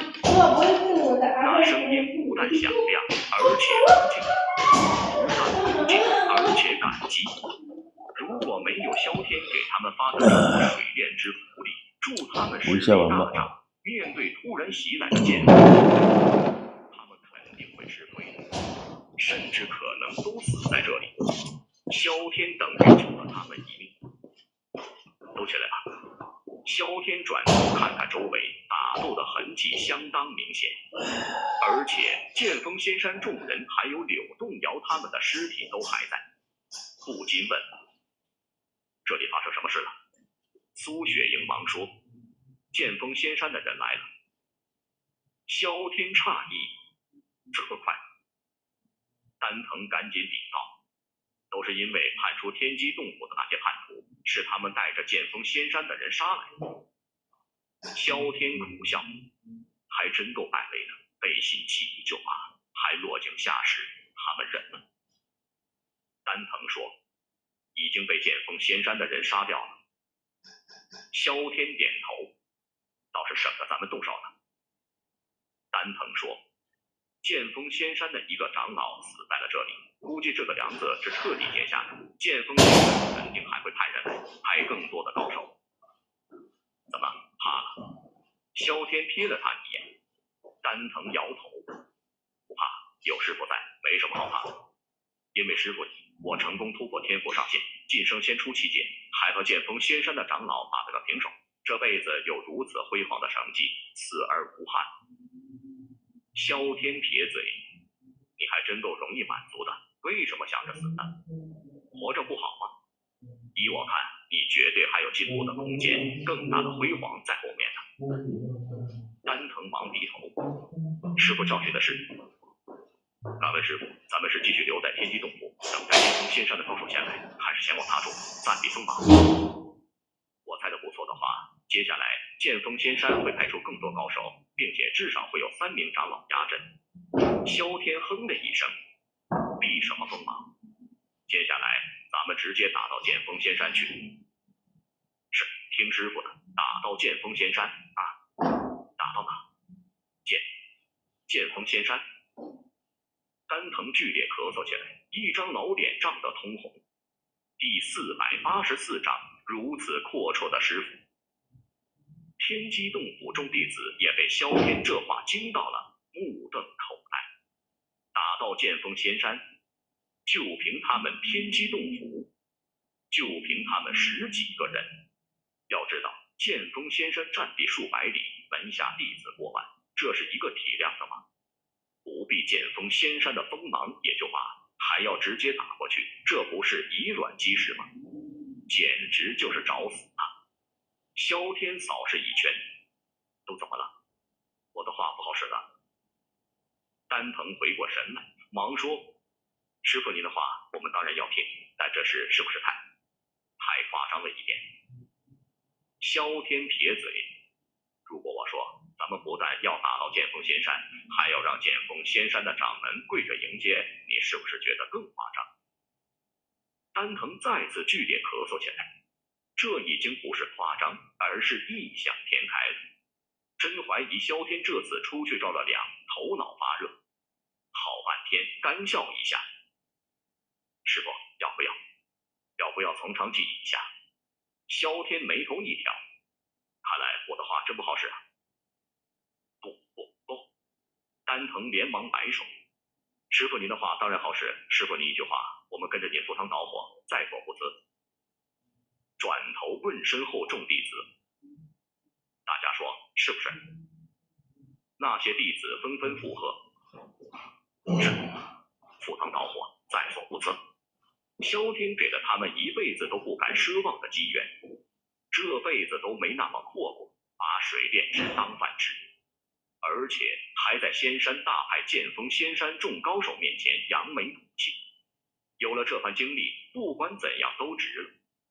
声音不但响亮，而且干净，不但干净，而且感激。如果没有萧天给他们发的水炼之符力，助他们实力大涨，面对突然袭来的剑，他们肯定会吃亏的，甚至可能都死在这里。萧天等于救了他们一命。都起来吧！萧天转头看看周围，打斗的痕迹相当明显，而且剑锋仙山众人还有柳动摇他们的尸体都还在，不禁问：这里发生什么事了？苏雪莹忙说：剑锋仙山的人来了。萧天诧异：这么快？丹藤赶紧禀道：都是因为判出天机洞府的那些叛徒，是他们带着剑锋仙山的人杀来的。萧天苦笑，还真够败类的，背信弃义就罢了，还落井下石，他们忍了。丹藤说：已经被剑锋仙山的人杀掉了。萧天点头，倒是省得咱们动手了。丹藤说：剑锋仙山的一个长老死在了这里，估计这个梁子是彻底结下的，剑锋仙山肯定还会派人来，派更多的高手。怎么怕了？萧天瞥了他一眼。丹藤摇头：不怕，有师傅在，没什么好怕的。因为师傅你，我成功突破天赋上限，晋升仙出七阶，还和剑锋仙山的长老打了个平手，这辈子有如此辉煌的成绩，死而无憾。萧天撇嘴：你还真够容易满足的，为什么想着死呢？活着不好吗？依我看，你绝对还有进步的空间，更大的辉煌在后面呢。丹藤忙低头：师傅教训的是。敢问师傅，咱们是继续留在天机洞府，等待剑锋仙山的高手前来，还是前往他处暂避锋芒？我猜的不错的话，接下来剑锋仙山会派出更多高手，并且至少会有3名长老压阵。萧天哼了一声：避什么锋芒？接下来咱们直接打到剑锋仙山去。是，听师傅的，打到剑锋仙山啊！打到哪？剑锋仙山。丹藤剧烈咳嗽起来，一张老脸涨得通红。第484章，如此阔绰的师傅。天机洞府众弟子也被萧天这话惊到了，目瞪口呆。打到剑锋仙山，就凭他们天机洞府，就凭他们10几个人。要知道，剑锋仙山占地数百里，门下弟子过万，这是一个体量的吗？不避剑锋仙山的锋芒也就罢了，还要直接打过去，这不是以卵击石吗？简直就是找死啊！萧天扫视一圈，都怎么了？我的话不好使的。丹藤回过神来，忙说：师傅您的话我们当然要听，但这事是不是太夸张了一点？萧天撇嘴：如果我说咱们不但要打到剑锋仙山，还要让剑锋仙山的掌门跪着迎接，你是不是觉得更夸张？丹藤再次剧烈咳嗽起来，这已经不是夸张，而是异想天开了。真怀疑萧天这次出去着了凉，头脑发热。好半天干笑一下：师傅，要不要从长计议一下？萧天眉头一挑：看来我的话真不好使啊。不，丹藤连忙摆手：师傅您的话当然好使，师傅您一句话，我们跟着您赴汤蹈火，在所不辞。转头问身后众弟子：大家说是不是？那些弟子纷纷附和：是，赴汤蹈火，在所不辞。萧天给了他们一辈子都不敢奢望的机缘，这辈子都没那么阔过，把水炼制当饭吃，而且还在仙山大派剑锋仙山众高手面前扬眉吐气。有了这番经历，不管怎样都值了。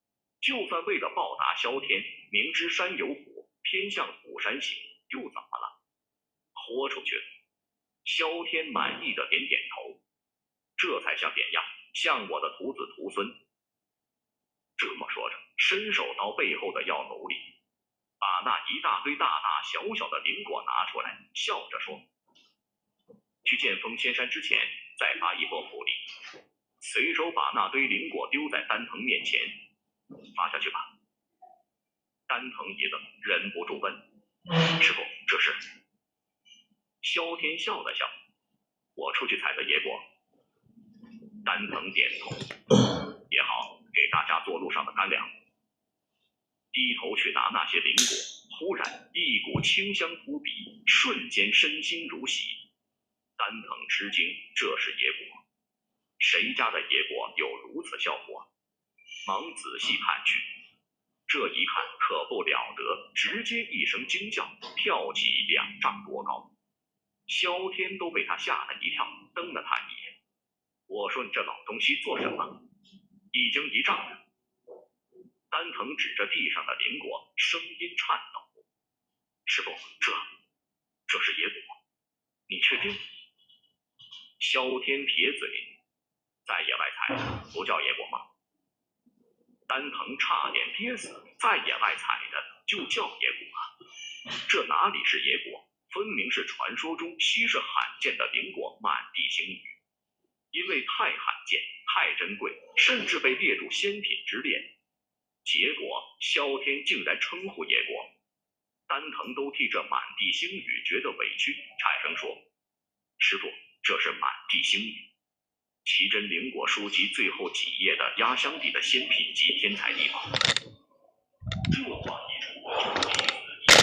就算为了报答萧天，明知山有虎，偏向虎山行，又怎么了？豁出去了。萧天满意的点点头，这才像点样，像我的徒子徒孙。这么说着，伸手到背后的药弩里，把那一大堆大大小小的灵果拿出来，笑着说：去见风仙山之前，再发一波福利。随手把那堆灵果丢在丹鹏面前，发下去吧。丹鹏一愣，忍不住问：师傅，这是？萧天笑了笑：我出去采的野果。丹鹏点头：也好，给大家做路上的干粮。低头去拿那些灵果，忽然一股清香扑鼻，瞬间身心如洗。丹鹏吃惊，这是野果，谁家的野果有如此效果？忙仔细看去，这一看可不了得，直接一声惊叫，跳起2丈多高。萧天都被他吓了一跳，瞪了他一眼。我说你这老东西做什么？已经1丈了。丹鹏指着地上的灵果，声音颤抖：师傅，这是野果，你确定？萧天撇嘴：在野外采的不叫野果吗？丹鹏差点憋死，在野外采的就叫野果啊，这哪里是野果，分明是传说中稀世罕见的灵果满地星雨。因为太罕见太珍贵，甚至被列入仙品之列，结果萧天竟然称呼野果。丹腾都替这满地星雨觉得委屈，产生说：师傅，这是满地星雨，奇珍灵果书籍最后几页的压箱底的仙品级天才地方。这话一出，就气死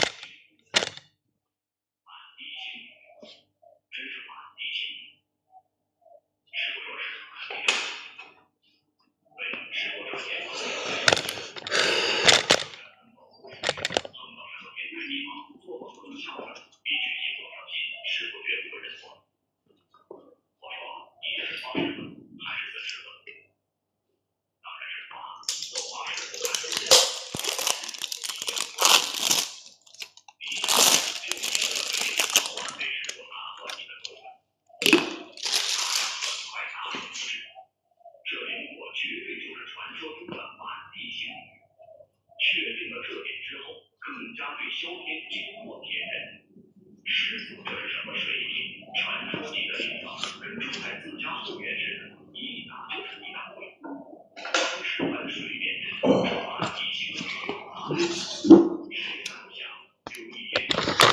满地星雨，真是满地星雨。师傅说是对，师傅说前碰到什么天才地方，做梦都能笑着，必须一不小心，师傅绝不会认错。我说你这是发誓还是自持了？当然是发，我发誓不敢出人。你就你的早晚被师傅打断你的口吻。快打不是，这灵果绝对就是传说中的满地星雨。确定了这点之后，更加对萧天惊惑天人。师傅这是什么水平？传说级的灵草跟住在自家后院似的，一打就是一大堆。当时玩水面之中是满地星雨，谁敢想就一点吃到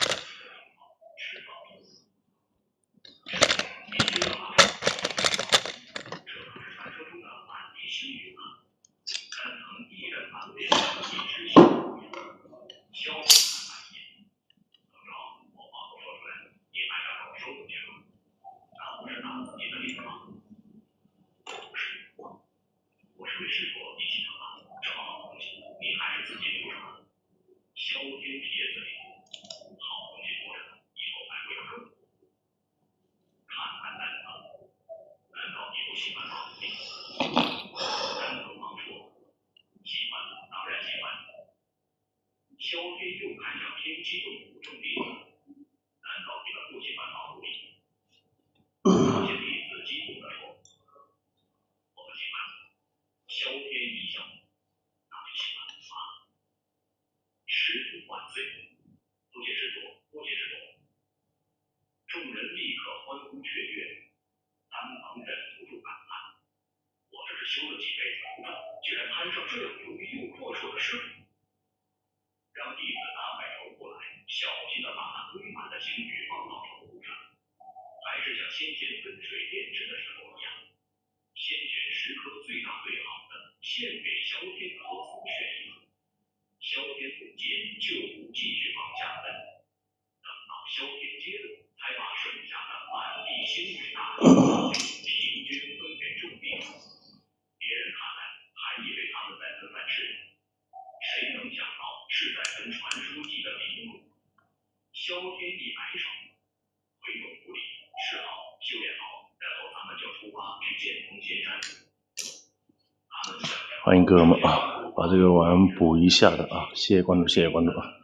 你觉得吗？这可是传说中的满地星雨啊！丹腾依然满脸一只小模样。萧天看半眼，怎么着？我话都说出来，你还想让我收回去吗？那不是拿自己的命吗？不是，我是为师傅一心疼啊，这么好东西，你还是自己留着吧。萧天撇嘴，好东西活着，以后还会有更多。看看丹腾，难道你不喜欢老东西？丹腾忙说：喜欢，当然喜欢。萧天又看向天机洞五众弟子，难道你们不喜欢老奴隶？那些弟子激动地说：我们喜欢。萧天一笑：那就喜欢吧。师父万岁！多谢师祖，多谢师祖！众人立刻欢呼雀跃。丹鹏忍不住感叹：我这是修了几辈子的道，居然摊上这样牛逼又阔绰的师傅。让弟子拿块绸布来，小心地把那堆满的星雨放到绸布上，还是像先前分水炼制的时候一样，先选10颗最大最好的，献给萧天和风选一颗。萧天不接，就不继续往下分。等到萧天接了，才把剩下的满地星雨大礼平均分给众弟子。别人看来还以为他们在分饭吃呢，谁能想到是在分传说级的灵果。萧天一摆手：回勇无力，吃好修炼好，然后咱们就出发去见风仙山。 欢迎哥们啊！ 把这个碗补一下的啊，谢谢关注，谢谢关注啊。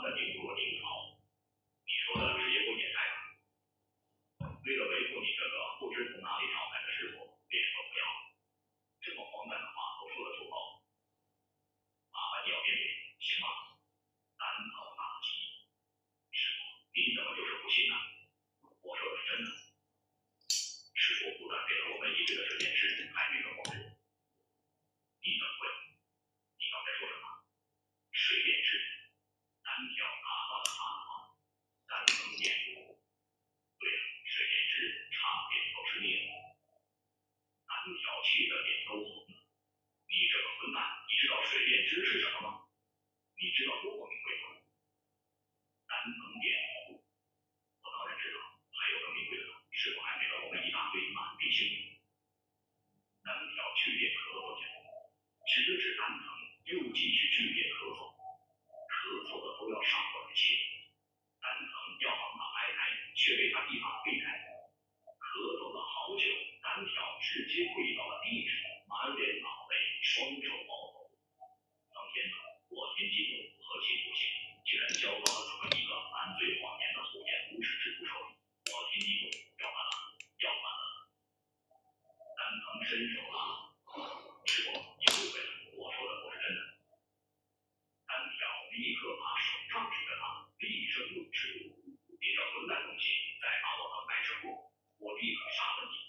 的顶多顶好。你说的是也不简单。为了维护你这个不知从哪里找来的师傅，别说不要这么荒诞的话都说得出口。麻烦你要别行吗？单头大气。师傅，你怎么就是不信呢？我说的是真的。师傅不但给了我们一致的水电池，还没个光源。你怎么会？你刚才说什么？水电池单条打断了插头，单层电路。对了，水电池插电都是灭的，单条气的点都红了。你这个混蛋，你知道水电池是什么吗？你知道多么名贵吗？单层电路。我当然知道，还有更名贵的，师傅还给了我们一大堆满地星云。单条去电咳嗽去，指的是单层又继续去电咳嗽，咳嗽的都要上过来气，单层要往哪挨开，却被他一把避开，咳嗽了好久，单条直接跪到了地上，满脸老泪，双手抱头。当天呢，我天机动何其不幸，居然交到了这么一个满嘴谎言的厚颜无耻之徒手里。我天机动要完了，要完了。单层伸手了。师傅，你误会了，我说的不是真的。单条立刻把手杖指着他，厉声怒斥：“你这混蛋东西，再把我当白吃货，我立刻杀了你！”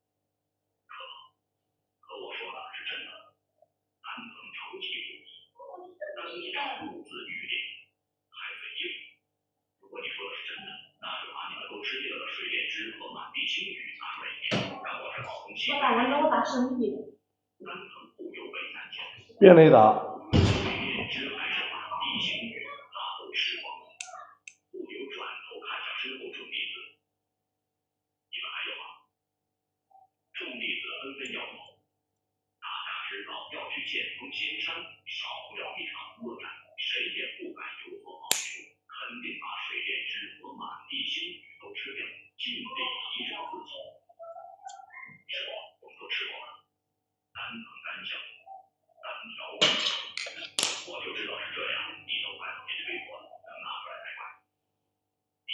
可我说的是真的。单层着急不已，单条兀自欲裂，还嘴硬。如果你说的是真的，那就把你们都吃掉的水电池和满地星雨拿出来一遍，让我这老东西。我打来给我打生意。单层不由为难前。 别雷打。 水电池还是满地星雨，大都吃光了。不由转头看向身后众弟子。你们还有吗？众弟子纷纷摇头。大家知道要去剑锋仙山，少不了一场恶战，谁也不敢有所保留，肯定把水电池和满地星雨都吃掉，尽力提升自己。师傅，我们都吃过了。单层干笑，单条问：“我就知道是这样，你都快别推我了，能拿出来才怪。”第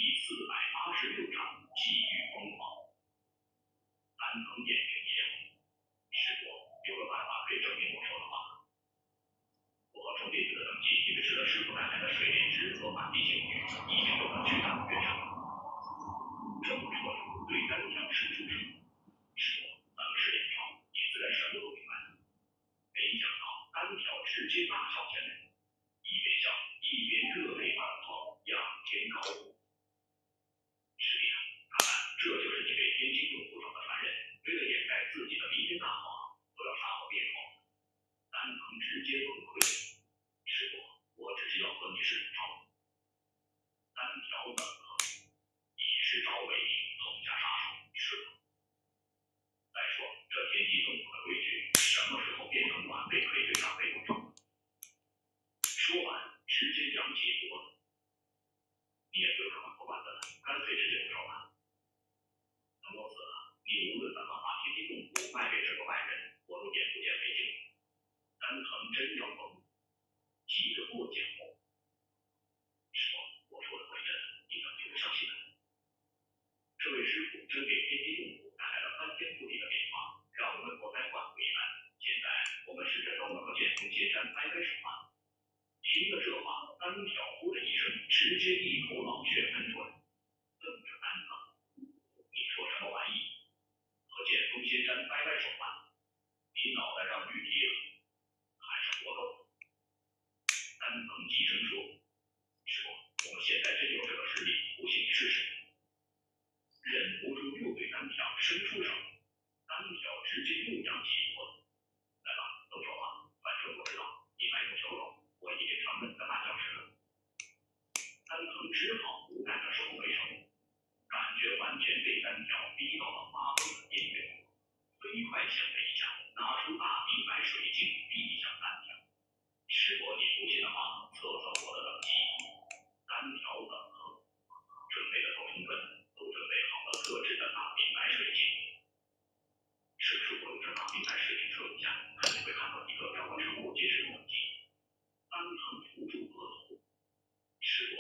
486章机遇疯狂。单层眼睛一亮，师傅，有个办法可以证明我说的话。我和众弟子的等级一直是了师傅带来的水电池和满地星雨，已经有了巨大的跃升。这么说着，对单条伸出手。师傅，咱们是两条，你自然什么都明白了。没想到单条直接大笑起来，一边笑一边热泪满眶，仰天高呼：“师弟啊，看来这就是你被天机洞府上的传人，为了掩盖自己的弥天大谎，都要杀我灭口。”单层直接崩溃。师傅，我只是要和你试试招。单条冷哼：“以实招为名，痛下杀手，师傅。再说这天机洞府的规矩，什么时候变成晚辈配对长辈工程？”说完，直接扬起脖子。你也不用这么不管的了，干脆直接动手吧。等我死了，你无论怎么把天机洞府卖给这个外人，我都眼不见为净。单层真要疯，急着跺脚。师傅，我说的不是真的，你怎么就不相信呢？这位师傅真给天机洞府带来了翻天覆地的变化，让我们脱胎换骨一般。现在我们试着都能和剑锋仙山掰掰手吧。听了这话，单条呼的一声，直接一口老血喷出来，瞪着单层：“你说什么玩意？和剑锋仙山掰掰手吧？你脑袋让驴踢了，还是活够？”单层急声说：“师傅，我们现在真有这个实力，不信你试试。”忍不住又对单条伸出手，单条直接又扬起脖子：“来吧，动手吧，反正我知道你卖弄求荣，我已经承认的大教师了。”单层只好无奈的收回手，感觉完全被单条逼到了发疯的边缘，飞快想了一下，拿出大明白水晶递向单条：“师傅，你不信的话，测测我的等级。”单条冷哼：“准备的都充分，都准备好了特制的大明白水晶。师傅用这大明白水晶测一下，肯定会看到一个让我瞠目结舌的等级。”单层扶住额头：“师傅，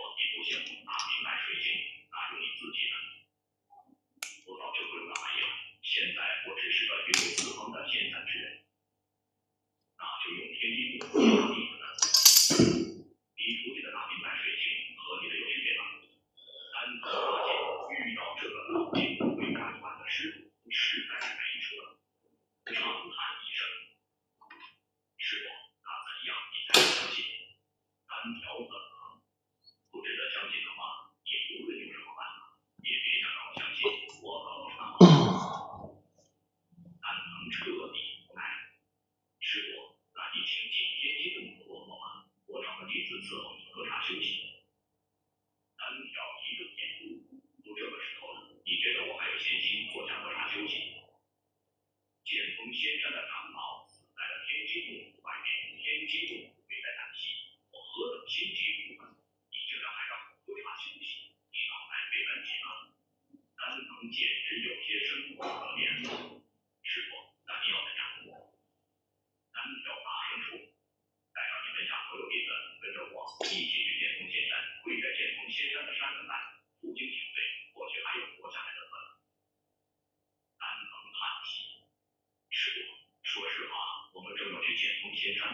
像大明白水晶，那有你自己的。我早就不用那玩意了，现在我只是个云游四方的闲散之人。那就用天机不解答你的呢。你徒弟的大明白水晶和你的有区别吗？单头大剑遇到这个老金不会改版的师傅，实在是没辙了。长叹一声，师傅，那怎样你才能相信？单条怎么不值得相信的话，你无论用什么办法，也别想让我相信我搞不出那么单能彻底无奈。师傅，那你请进天机洞做好吗？我找个弟子伺候你喝茶休息。单条一顿言都这个时候了，你觉得我还有闲心坐下喝茶休息？剑锋仙山的长老死在了天机洞府外面，天机洞府危在旦夕，我何等心急如焚！你竟然还让我喝茶休息，你脑袋没问题吗？单能简直有些生无可恋了。师傅，那你要怎样？单条大声说：“带上你门下所有弟子，跟着我一起去剑锋仙山，跪在剑锋仙山的山门外，负荆请罪，或许还有活下来的可能。”单能叹息。师傅，说实话，我们正要去剑锋仙山。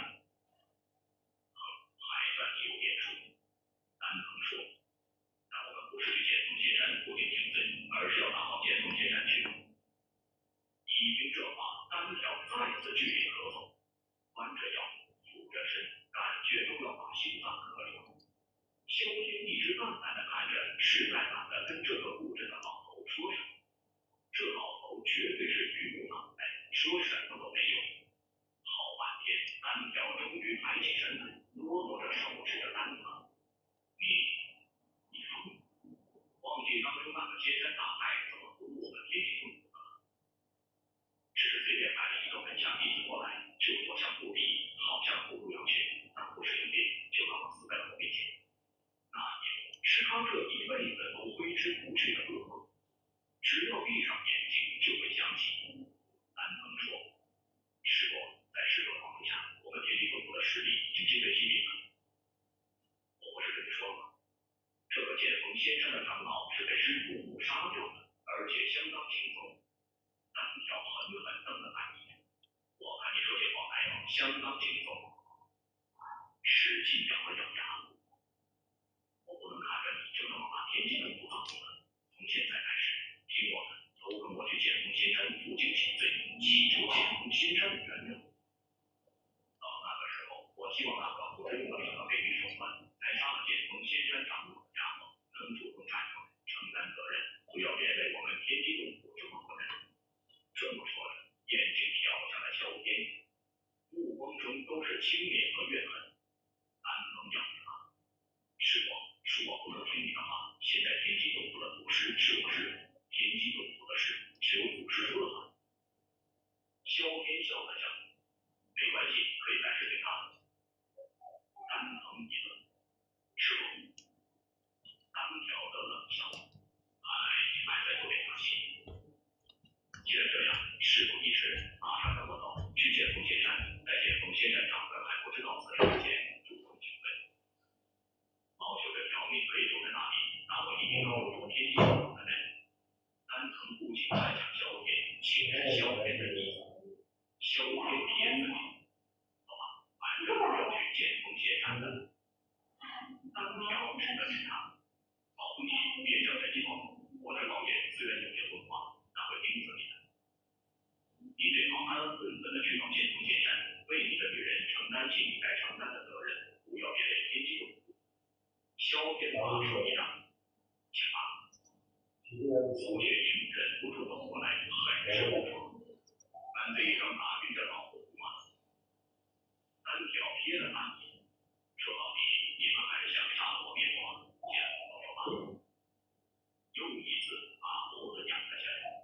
还算你有点数。单能说，但我们不是去剑锋仙山负荆请罪，而是要打到剑锋仙山去。一听这话，单条再次剧烈咳嗽，弯着腰，俯着身，感觉都要把心脏磕流。萧天一直淡淡的看着，实在懒得跟这个固执的老头说什么。这老头绝对是鱼目脑袋，说什么都没用。好半天，单条终于抬起身来，哆嗦着手指着单条：“你疯了？忘记当初那个仙山大海怎么俘我们天地洞府的了？只是随便派了一个门下弟子过来，就所向不敌，好像葫芦要去，但不是有病，就让我死在了我面前。那一幕是他这一辈子都挥之不去的噩梦，只要闭上眼睛就会想起。”单能说：“师傅，在师傅的帮助下，我们天地洞府的实力已经今非昔比了。我不是跟你说了吗？这个剑锋仙山的长老是被师傅误杀掉的，而且相当轻松。”单条狠狠瞪了他一眼：“我看你说些话来了，相当轻松。”使劲咬了咬牙：“我不能看着你就这么把天机洞府放走了。从现在开始，听我的，都跟我去剑锋仙山负荆请罪，祈求剑锋仙山的原谅。到那个时候，我希望那个不知用了什么卑鄙手段，才杀了剑锋仙山长老的家伙，能主动站出来承担责任，不要连累我们天机洞府这么多人。”这么说着，眼睛瞟向了萧天，目光中都是轻蔑和怨恨。单能咬着他：“师傅，恕我不能听你的话。现在天机洞府的祖师是我师傅，天机洞府的事只有祖师说了算。”萧天笑了笑：“没关系，可以暂时听他的。”单能一愣：“师傅。”单条的冷笑：“你还在有点小气。既然这样，事不宜迟，马上跟我走，去剑锋仙山，在剑锋仙山长官还不知道此事之前，主动请罪。毛球跟条命可以留在那里，那我一定要守住天机洞府的人。”单层不仅看向萧天，请示萧天的意思。萧天撇嘴：“好吧，反正是要去剑锋仙山的。”单条指了指他：“保护你，别叫人气暴走。我这老眼虽然有些昏花，但会盯死你的。你最好安安稳稳的去到剑锋仙山，为你的女人承担起你该承担的责任，不要连累天机洞府。”萧天把手一张：“请吧。”苏雪莹忍不住走过来，很是不爽：“干脆让打晕这老虎吗？”单条瞥了他一眼：“说到底，你们还是想杀我灭我，见我说吧。”又一次把脖子仰了下来。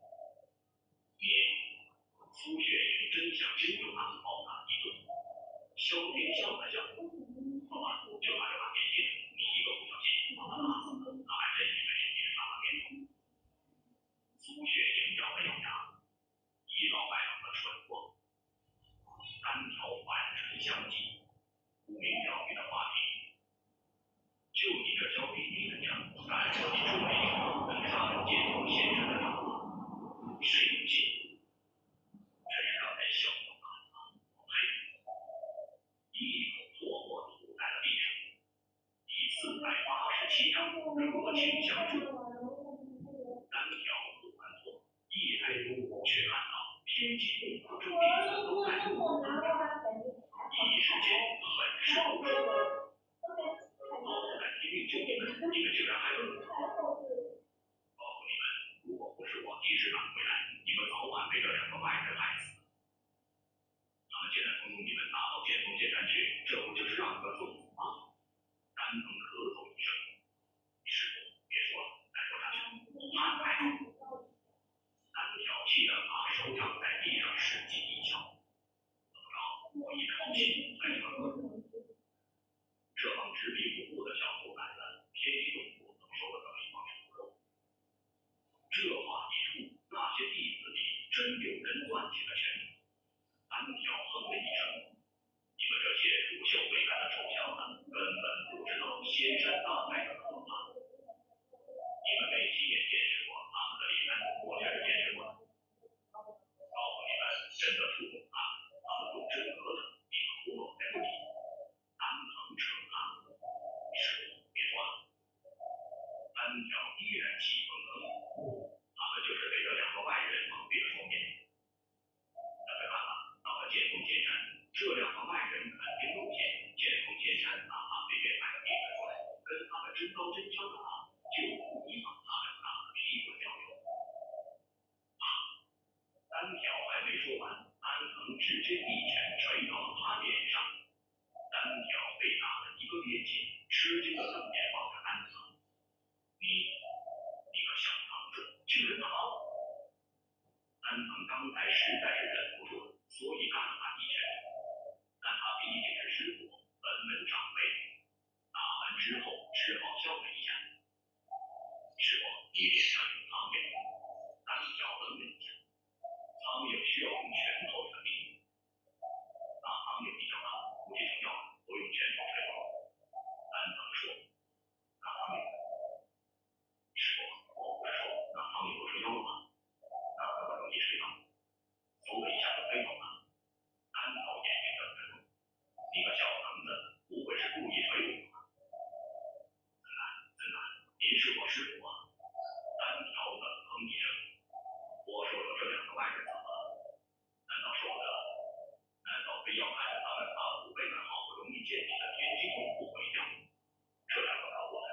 苏雪莹真想揪住他暴打一顿。萧天笑了笑：“好吧，就拿这把年纪，你一个不小心把他打死了，他还真以为你是杀了灭口。”苏雪莹咬了咬牙：“倚老卖老的蠢货。”单条反唇相讥：“ 其上各取相助。单条不犯错，一抬头却看到天机洞众弟子都在目光单条，一时间很是不爽。老子在拼命救你们，你们居然还问我。告诉你们，如果不是我及时赶回来，你们早晚被这两个外人害死。他们竟然怂恿你们打到剑锋剑山去，这不就是让你们送死吗？丹藤咳嗽一声，师傅，别说了，再说下去，他太重。单挑气得把手掌在地上使劲一敲，怎么着？我一口气还是个恶人。这帮执迷不悟的小兔崽子，天机洞不能收了这么一帮丑肉。这话一出，那些弟子里真有人攥起了拳头。单挑哼了一声，你们这些腐朽未干的臭小子，根本不知道仙山大海的可怕。你们没亲眼见识过他们的厉害，我却是见识过的。告诉你们，真的触碰他们，他们不知何等一个骷髅在地。单藤扯他，师傅别说了。单挑依然气愤愤，他们就是被这两个外人蒙蔽了双眼。大家看吧，到了剑锋剑山，这两个外人肯定露馅，剑锋剑山哪怕被越派逼了出来，跟他们真刀真枪的打，就不宜把他们打得屁滚尿流。单挑还没说完，单藤直接一拳捶到了他脸上。单挑被打了一个趔趄，吃惊的瞪眼望着单藤：“你个小堂主，居然打！”单藤刚才实在是忍不住了，所以干了他一拳。但他毕竟是师傅，本门长辈，打完之后只好笑了一下。师傅，你脸上有苍蝇。单挑愣了一下，苍蝇需要用拳头才命。那苍蝇比较大，估计成药了，我用拳头吹爆。单藤说：“那苍蝇，师傅，我不是说那苍蝇不吹药吗？那怎么容易吹到？嗖的一下就飞走了。”单头眼睛瞪着，你个小橙子，不会是故意吹我吧？真的，您是我师傅啊！单挑冷哼一声，我说这两个外人怎么了？难道受不了？难道非要看着他们把虎辈们好不容易建起的天机洞不毁掉？这两个搞我的！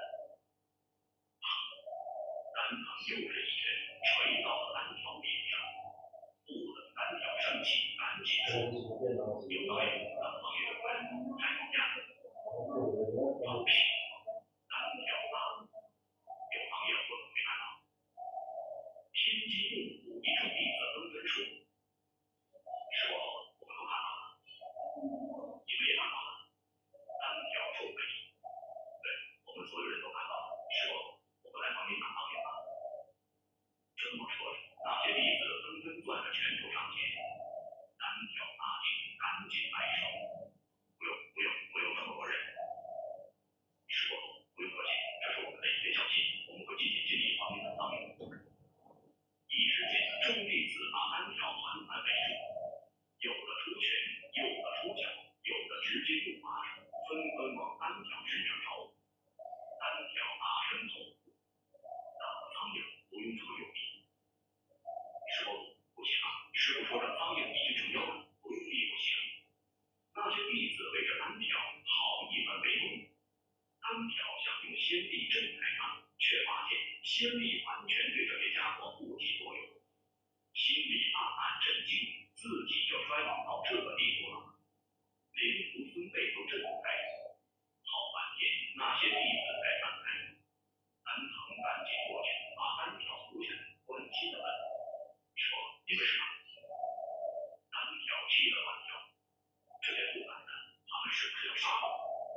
单藤又是一拳捶到了单挑脸上。不等单挑生气，赶紧说：“有道理，让朋友有关，太好架子。”放屁！单挑大怒，有朋友我怎么没看到？天机洞武一众弟子纷纷说：“师傅，我们都看到了。”你们也看到了？单挑皱眉：“对，我们所有人都看到了。师傅，我们来帮您打苍蝇吧。”这么说着，那些弟子纷纷攥着拳头上前。单挑大惊，赶紧摆手：“不用这么多人。师傅，不用客气，这是我们的一片小心，我们会尽心尽力帮您打苍蝇。”一时间，众弟子把单挑团团围住，有的出拳，有的出脚，有的直接用把手，纷纷往单挑身上抽。单挑大声痛呼：“打苍蝇不用这么用力。”师傅，不行啊！师傅说这苍蝇已经成妖了，不用力不行。那些弟子围着单挑好一番围攻。单挑想用仙力震开他，却发现仙力完全对这些家伙不起作用。心里暗暗震惊，自己就衰老到这个地步了，连徒孙辈都震不开。好半天，那些弟子才散开。单藤赶紧过去，把单挑扶起来，关心的问：“师傅，你没事吧？”单挑气得乱跳，这些兔崽子，他们是不是要杀我？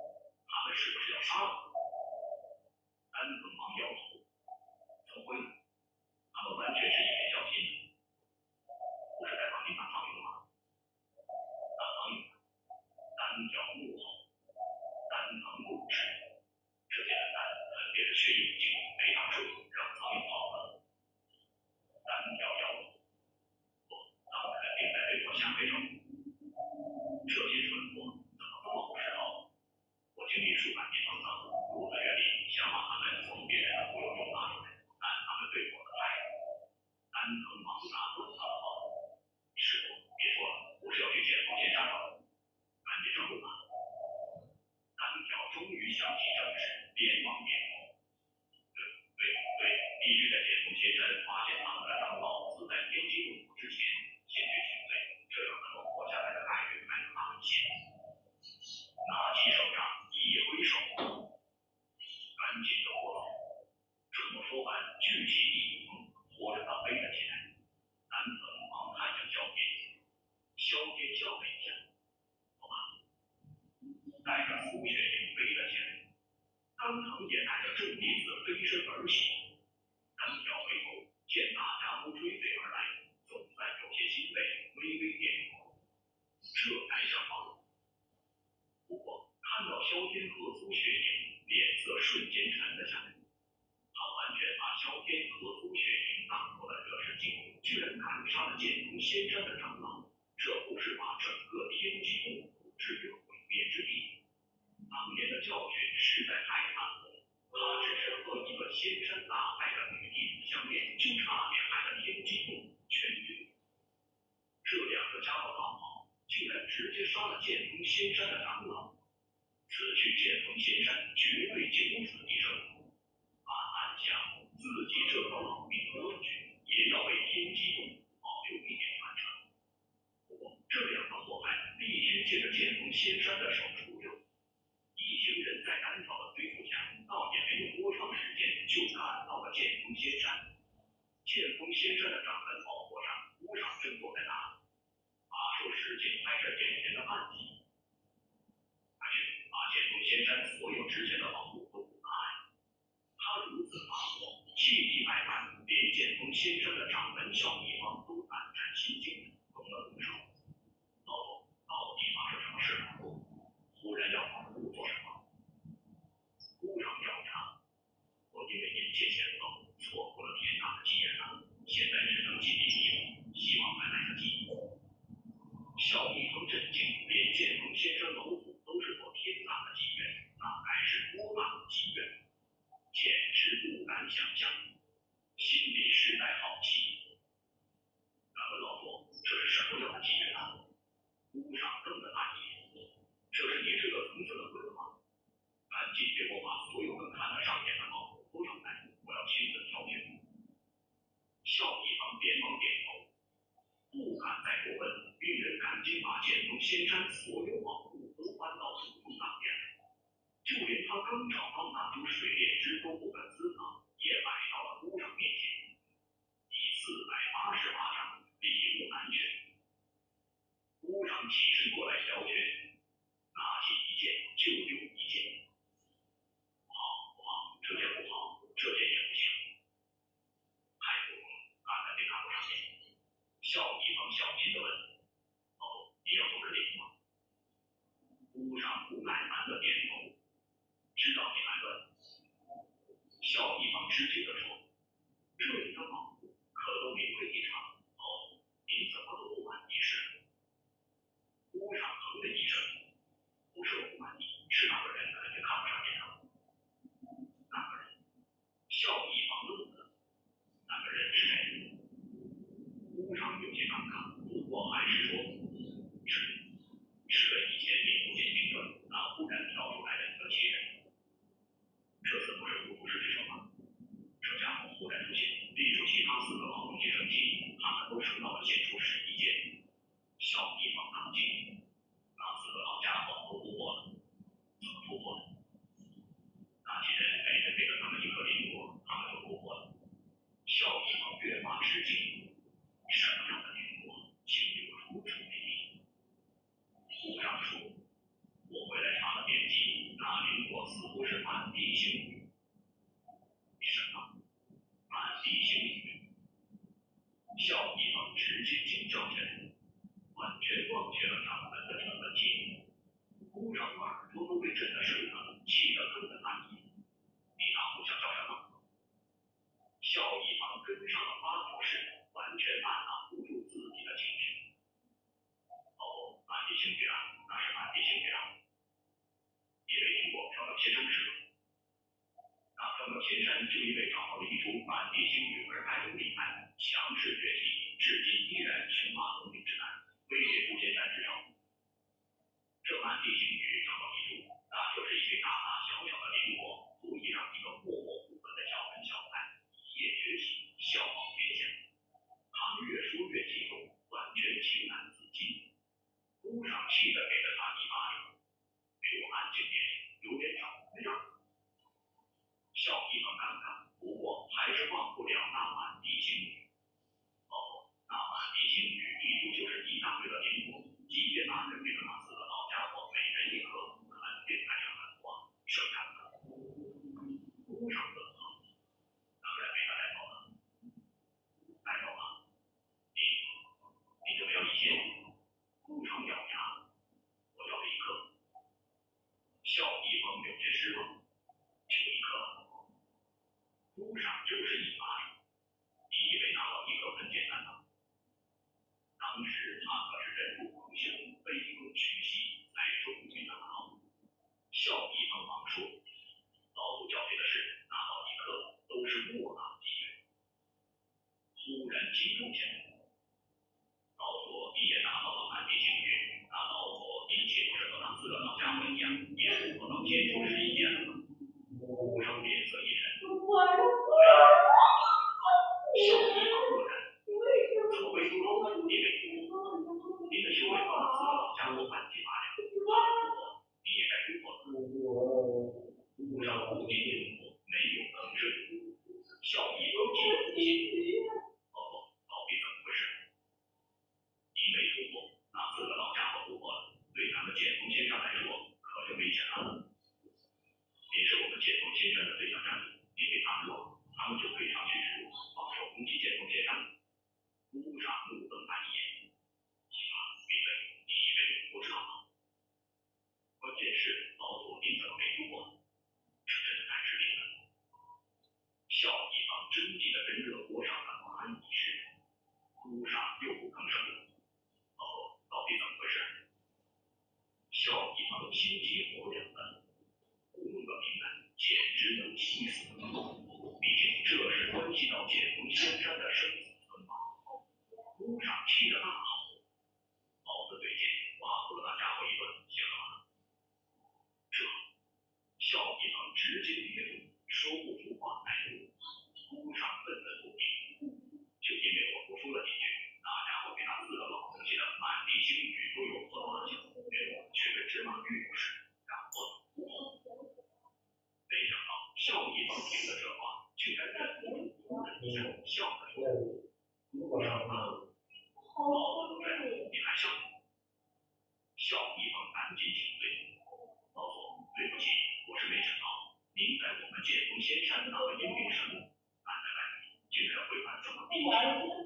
单藤忙摇头：“怎么会呢？他们完全是一片小心的，不是在帮您打苍蝇吗？打苍蝇！”单挑怒吼。单藤怒斥：“这些笨蛋肯定是学已经没打术，让苍蝇跑了。”单挑摇头：“不，他们肯定在对我下黑手。这些蠢货怎么这么不识好？我经历数百年沧桑，骨子原理想把他说完，举起一桶活着的背了起来。南子忙看向萧天，萧天笑了一下，好吧，带着苏雪莹背了起来。张腾也带着众弟子飞身而起，单挑回头，见大家都追随而来，总算有些心累，微微点头，这才想好。不过看到萧天和苏雪莹，脸色瞬间沉了下来。他完全把萧天和苏雪莹当做了惹事精，居然赶上了剑锋仙山的长老，这不是把整个天机洞置于毁灭之地？当年的教训实在太惨了，他只是和一个仙山大派的女弟子相恋，就差点害了天机洞全军。这两个家伙倒好，竟然直接杀了剑锋仙山的长老。此去剑锋仙山绝对九死一生。暗想自己这条老命豁出去，也要为天机洞保留一点传承。不过这样的祸害必须借着剑锋仙山的手除掉。一行人在单挑的催促下，倒也没有多长时间就赶到了剑锋仙山。剑锋仙山的掌门宝座上，无上正坐在那里，把手使劲拍着眼前的暗器，但是把剑锋仙山所有之前的宝物都不拿来。他如此发火，气急败坏，连剑锋仙山的掌门小地方都胆战心惊，动了动手。老总，到底发生什么事了？忽然要保护做什么？孤上调查，我因为眼界浅薄，错过了天大的机缘了，现在只能尽力弥补，希望还来得及。小蜜蜂震惊，连剑锋仙山楼主都是做天大的机缘，那该是多大的机缘？简直不敢想象，心里实在好奇。敢问老左，这是什么样的机缘啊？孤上瞪着大眼，这是你这个层次的规划，赶紧给我把所有能看得上眼的宝物都上来，我要亲自挑选。笑一方连忙点头，不敢再过问，命人赶紧把剑锋仙山所有宝物都搬到主洞当间来，就连他刚找到那株水莲枝都不敢私藏，也摆到了孤上面前。第488章，礼物难选。孤上起身过来挑选，拿起一件就丢一件。不好，这件不好，这件也不行。太普通了，根本就看不上眼。小地方小心地问：“老总，你要做这礼物吗？”孤上不耐烦地点头，知道你来问。小地方吃惊地说：“这里的宝物可都名贵异常，哦，您怎么都不满意是？”孤上哼了一声，不是我不满意，是那个人肯定看不上眼了。那个人？小地方愣了，那个人是谁？孤上有些尴尬，不过还是说：“是个以前名不见经传，那忽然跳出来的一个奇人。这次不是糊涂是这种吗？这家伙忽然出现，逼出其他4个老东西生气，他们都升到了县出11阶。小地方大惊，那4个老家伙都突破了，怎么突破的？那些人每人给了他们一颗灵果，他们就突破了。小地方越发吃惊，什么样的灵果，竟有如此美丽？鼓掌说：“我回来查了典籍，那灵果似乎是满地星雨。”什么？满地星雨？小地方直接惊叫起来，完全忘却了掌门的这门题目。鼓掌耳朵都被震得生疼，气得更的难言。你那呼叫叫什么？小地方跟上了发作式，完全按捺不住自己的情绪。哦，满地星雨啊，那是满地星雨啊。你没听过缥缈仙山的事吗？那缥缈仙山就因为找到了一株满地星雨而开宗立派，强势崛起，至今依然雄霸龙岭之南，位列诛仙山之上。这满地星雨找到一株，那就是因为大大小小的灵果，足以让一个默默无闻的小门小派一夜崛起，笑傲天下。他越说越激动，完全情难自禁。孤上气得给了他一巴掌，给我安静点，有点吵的样子。小地方尴尬，不过还屋上就是一巴掌，你以为拿到一个很简单吗？当时他可是忍辱负休，卑躬屈膝，才终于拿到。效益帮忙说，老祖教训的是，拿到一刻都是莫大的机缘。忽然激动起来，老祖你也拿到了满地星运，那老祖你岂不是和那4个老家伙一样，也是做到解救世一件了吗？无声脸色一沉，效益帮愕然，怎么会说你给您的修为和那4个老家伙半斤八两，你也该突破了。无上无尽用过，没有吭声。效益帮激动不信，到底怎么回事？你没突破，那4个老家伙突破了，对咱们剑锋先生来说可就危险了。您是我们剑锋先生的最强战力，你给他们弱，他们就可以上去之路，放手攻击剑锋先生。乌上怒瞪他一眼，行了，闭嘴，你以为我不知道吗？关键是老祖您怎么没突破？这真的太吃力了。效益帮真气的跟热锅上的蚂蚁似的，乌上又不吭声了。到底怎么回事？效益帮心急火燎的，不弄个明白，简直能气死。毕竟这是关系到剑锋仙山的生死存亡。乌上气得大吼：“老子对剑挖苦了那家伙一顿，行了吗？”这效益帮直接憋住，说不出话来。乌上愤愤不平，就因为我多说了几句，那家伙给那4个老东西的满地星宇都有所发现，连我却跟芝麻绿不是，然后没想到效益帮听了这话，居然忍不住一下笑了出来。乌上大怒，老子在，你还笑？效益帮赶紧请罪，老祖，对不起，我是没想到您在我们剑锋仙山那么英明神武，难在竟然会犯这么低级。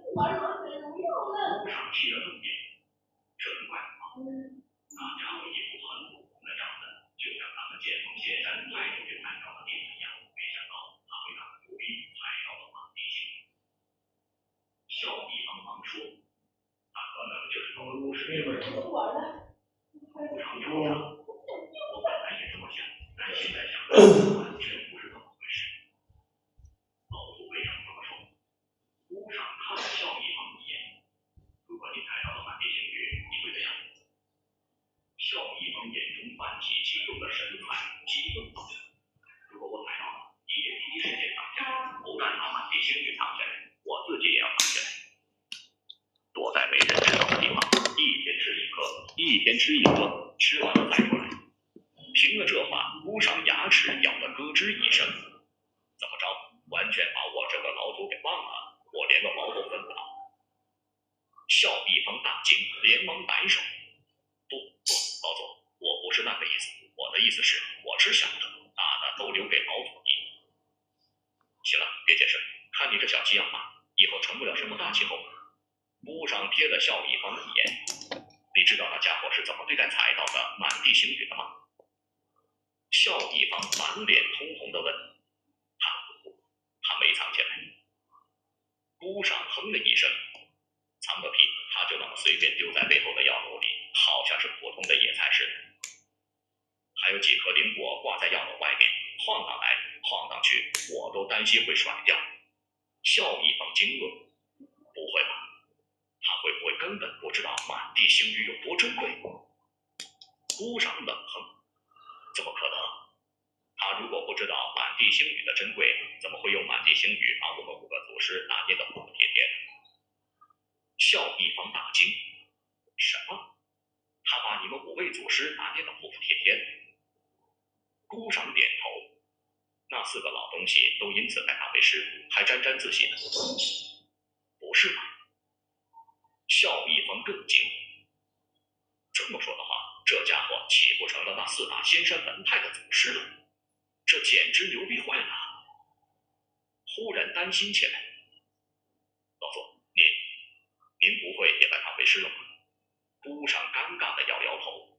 乌上气得瞪眼，这能怪我吗？那家伙一副很苦的样子，就像咱们剑锋仙山太出去看到的弟子一样，没想到他会那么牛逼，踩到了满地星。效益帮忙说，他可能就是懂了故事这味儿。乌上摇头，我本来也这么想，但现在想完全不是这么回事。老祖为什么这么说？乌上看了效益帮一眼，如果你踩到了满地星宇，你会怎样？效益帮眼中泛起激动的神采，激动道：“如果我踩到了，你也第一时间躺下来，不但把满地星宇躺下来，我自己也要躺下来，躲在没人知道的地方，一边吃一颗，一边吃一颗，吃完了再出来。”听了这话，乌上牙齿咬得咯吱一声。怎么着？完全把我这个老祖给忘了？我连个毛都分不到。效益帮大惊，连忙摆手：“不，老祖，我不是那个意思。我的意思是，我吃小的，大的都留给老祖你。行了，别解释，看你这小气样吧，以后成不了什么大气候。”乌上瞥了效益帮一眼：“你知道那家伙是怎么对待踩到的满地星宇的吗？”效益帮满脸通红的问：“他没藏起来。”乌上哼了一声：“藏个屁！他就那么随便丢在背后的药篓里，好像是普通的野菜似的。还有几颗灵果挂在药篓外面，晃荡来晃荡去，我都担心会甩掉。”效益帮惊愕：“不会吧？他会不会根本不知道满地星宇有多珍贵？”乌上冷哼：“怎么可能？他如果不知道满地星宇的珍贵，怎么会用满地星宇把我们5个祖师拿捏得服服帖帖？”效益帮大惊：“什么？他把你们5位祖师拿捏得服服帖帖？”乌上点头：“那4个老东西都因此拜他为师，还沾沾自喜呢。不是吧？”效益帮更惊：“这么说的话，这家伙岂不成了那4大仙山门派的祖师了？这简直牛逼坏了！”忽然担心起来：“老祖，您不会也拜他为师了吗？”乌上尴尬地摇摇头：“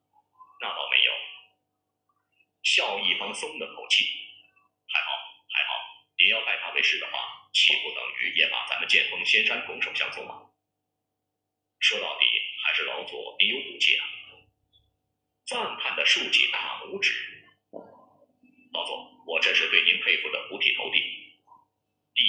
那倒没有。”效益帮松了口气：“还好， 也把咱们剑锋仙山拱手相送吗？说到底还是老左你有骨气啊！赞叹的竖起大拇指。老左，我真是对您佩服的五体投地。第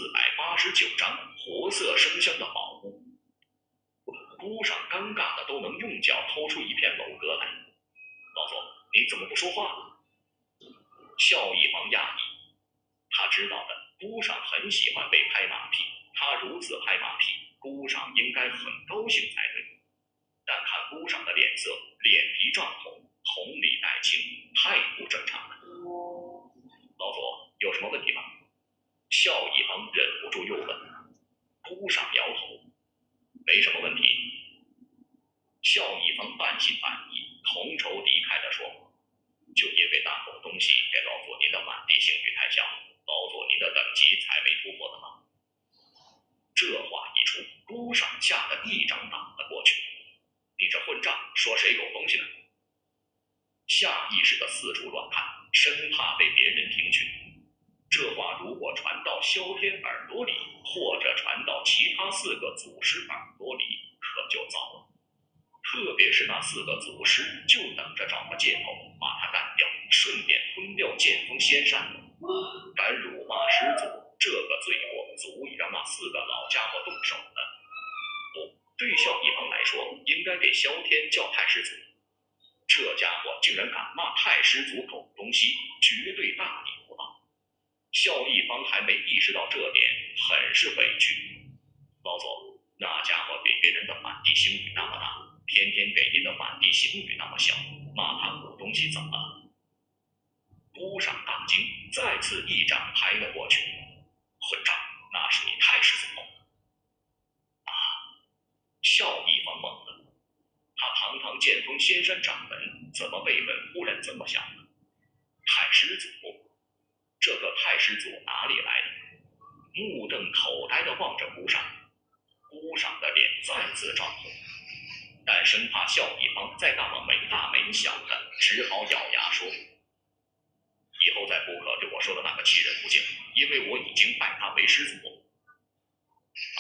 489章活色生香的宝物。孤上尴尬的都能用脚偷出一片楼阁来。老左，你怎么不说话呢？萧一方讶异，他知道的，孤上很喜欢被拍马屁，他如此拍马屁，孤上应该很高兴才对。但看孤上的脸色，脸皮涨红，红里带青，太不正常了。老左，有什么问题吗？萧一方忍不住又问。孤上摇头，没什么问题。萧一方半信半疑，同仇敌忾地说，就因为那口东西给老左您的满地星域太小，老左您的等级才没突破的吗？这话一出，孤上吓得一掌打了过去。你这混账，说谁有东西呢？下意识地四处乱看，生怕被别人听去。这话如果传到萧天耳朵里，或者传到其他4个祖师耳朵里，可就糟了。特别是那4个祖师，就等着找个借口把他干掉，顺便吞掉剑锋仙山。敢辱骂师祖，这个罪过足以让那4个老家伙动手的。不，对萧一方来说，应该给萧天叫太师祖。这家伙竟然敢骂太师祖狗东西，绝对大逆不道。萧一方还没意识到这点，很是委屈。老左，那家伙给别人的满地星宇那么大，偏偏给您的满地星宇那么小，骂他狗东西怎么了？孤上大惊，再次一掌拍了过去。混账，那是你太师祖啊！萧一方懵了，他堂堂剑锋仙山掌门，怎么辈分忽然这么小呢？太师祖，这个太师祖哪里来的？目瞪口呆地望着孤上，孤上的脸再次涨红，但生怕萧一方再那么没大没小的，只好咬牙说，以后再不可对我说的那个欺人不敬，因为我已经拜他为师祖。啊！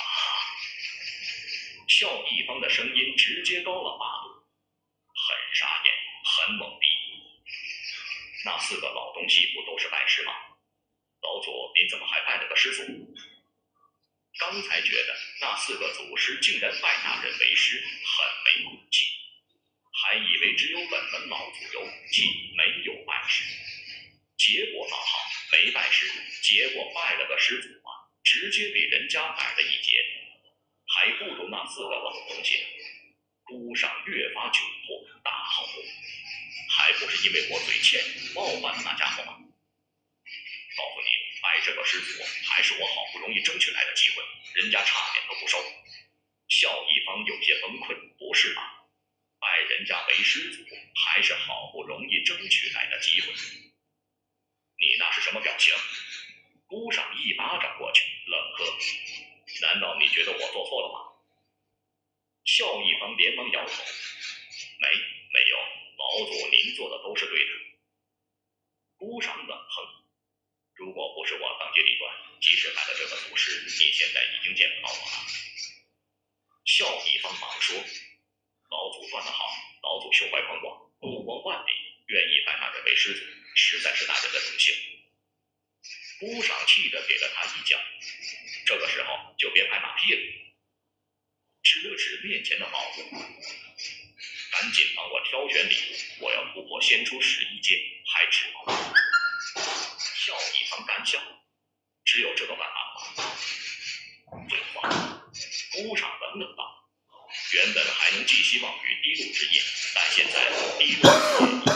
萧一方的声音直接高了8度，很傻眼，很懵逼。那4个老东西不都是拜师吗？老左，您怎么还拜了个师祖？刚才觉得那4个祖师竟然拜那人为师，很没骨气，还以为只有本门老祖有骨气，没有拜师。结果倒好，没拜师，结果拜了个师祖啊，直接给人家摆了一截，还不如那4个老东西。孤上越发窘迫，大号说，还不是因为我嘴欠，冒犯那家伙吗？告诉你，拜这个师祖还是我好不容易争取来的机会，人家差点都不收。萧一方有些崩溃，不是吧？拜人家为师祖，还是好不容易争取来的机会。你那是什么表情？孤上一巴掌过去，冷喝，难道你觉得我做错了吗？萧一方连忙摇头，没有，老祖您做的都是对的。孤上冷哼，如果不是我当机立断，即使拜了这个祖师，你现在已经见不到我了。萧一方忙说，老祖断得好，老祖胸怀宽广，目光万里，愿意拜那人为师祖，实在是大人的荣幸。孤上气得给了他一脚，这个时候就别拍马屁了，指了指面前的宝物，赶紧帮我挑选礼物，我要突破仙出11阶，还指望。萧一方干笑，只有这个办法吗？废话。孤上冷冷道，原本还能寄希望于滴露之夜，但现在滴露之夜已经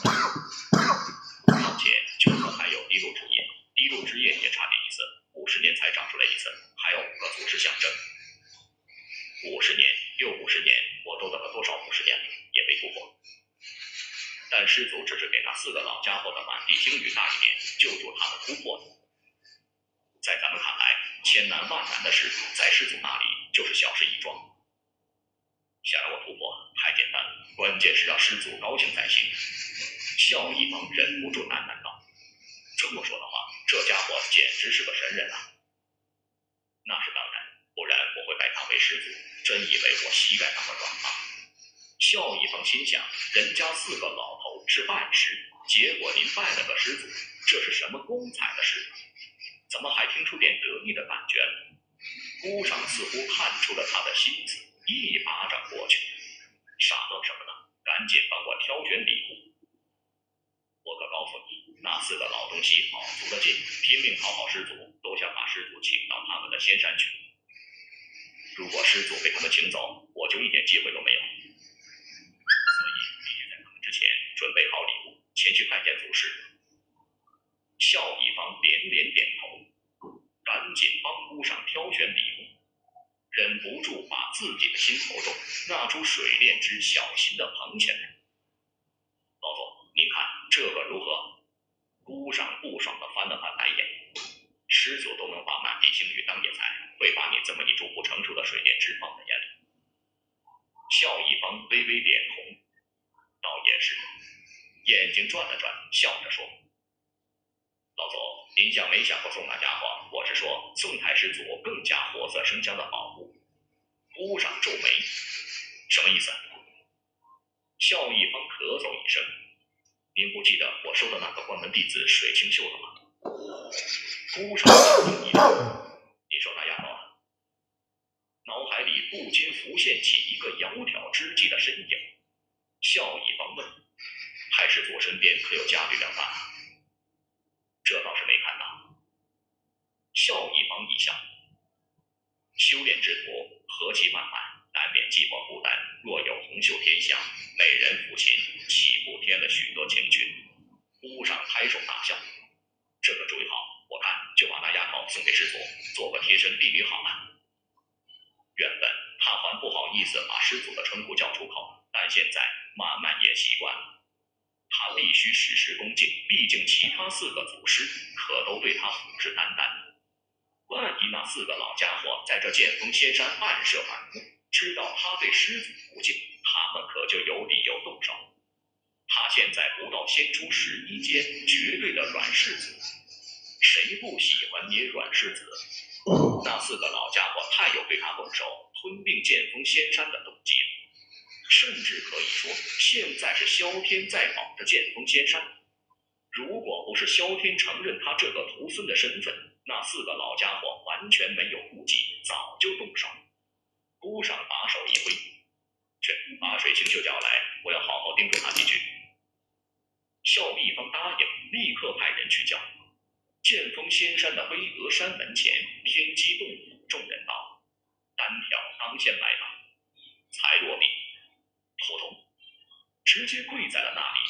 而且就算还有滴露之夜，滴露之夜也差点一次，50年才长出来一次，还要5个祖师相争。50年又50年，我都等了多少50年了，也没突破。但师祖只是给那4个老家伙的满地星宇大一点，救助他们突破的。在咱们看来，千难万难的事，在师祖那里就是小事一桩。想让我突破太简单了，关键是让师祖高兴才行。萧一方忍不住喃喃道：“这么说的话，这家伙简直是个神人啊！” 那是当然，不然我会拜他为师祖，真以为我膝盖那么软吗？孝义方心想，人家4个老头是拜师，结果您拜了个师祖，这是什么公才的事？怎么还听出点得意的感觉了？姑上似乎看出了他的心思，一巴掌过去。傻愣什么呢？赶紧帮我挑选礼物。我可告诉你，那4个老东西卯足了劲，拼命讨好师祖，都想把师祖请到他们的仙山去。如果师祖被他们请走，我就一点机会都没有。所以必须在他们之前准备好礼物，前去拜见祖师。孝义方连连点头，赶紧帮姑上挑选礼物，忍不住把自己的心头中那株水炼枝小心地捧起来。老总，您看这个如何？姑上不爽地翻了翻白眼，师祖都能把满地星玉当野菜，会把你这么一株不成熟的水炼枝放在眼里？孝义方微微脸红，倒也是，眼睛转了转，笑着说：“老总，您想没想过送那家伙？我是说，宋太师祖更加活色生香的宝物。”姑上皱眉，什么意思？孝义方咳嗽一声：“您不记得我收的那个关门弟子水清秀了吗？”姑上轻一声：“你说那丫头啊？”脑海里不禁浮现起一个窈窕之际的身影。孝义方问：“太师祖身边可有家女良伴？”这倒是没看到。孝义方一笑：“修炼之途何其漫漫，难免寂寞孤单。若有红袖添香，美人抚琴，岂不添了许多情趣？”姑上拍手大笑：“这个主意好，我看就把那丫头送给师祖，做个贴身婢女好了。”原本他还不好意思把师祖的称呼叫出口，但现在慢慢也习惯了。他必须时时恭敬，毕竟其他4个祖师可都对他虎视眈眈。万一那4个老家伙在这剑锋仙山暗设反目，知道他对师祖不敬，他们可就有理由动手。他现在不到仙出11阶，绝对的软柿子，谁不喜欢捏软柿子？那4个老家伙太有对他动手、吞并剑锋仙山的动机了。甚至可以说，现在是萧天在保着剑锋仙山。如果不是萧天承认他这个徒孙的身份，那4个老家伙完全没有顾忌，早就动手。姑上把手一挥：“去，把水清秀叫来，我要好好叮嘱他几句。”孝义方答应，立刻派人去叫。剑锋仙山的飞鹅山门前，天机洞府众人道：“单挑当先来吧。”才落地，扑通，直接跪在了那里。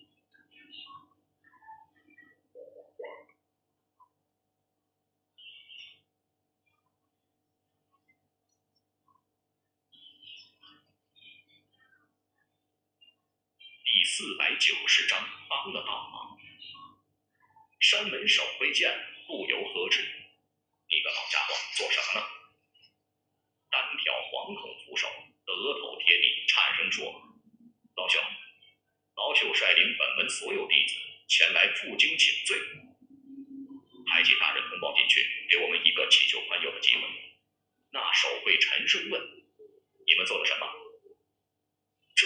第490章帮了倒忙。山门守卫见了，不由呵斥：“你个老家伙做什么呢？”单挑惶恐俯首，额头贴地，颤声说：“老兄，老朽率领本门所有弟子前来负荆请罪，排挤大人同胞进去，给我们一个祈求宽宥的机会。”那守卫沉声问：“你们做了什么？”这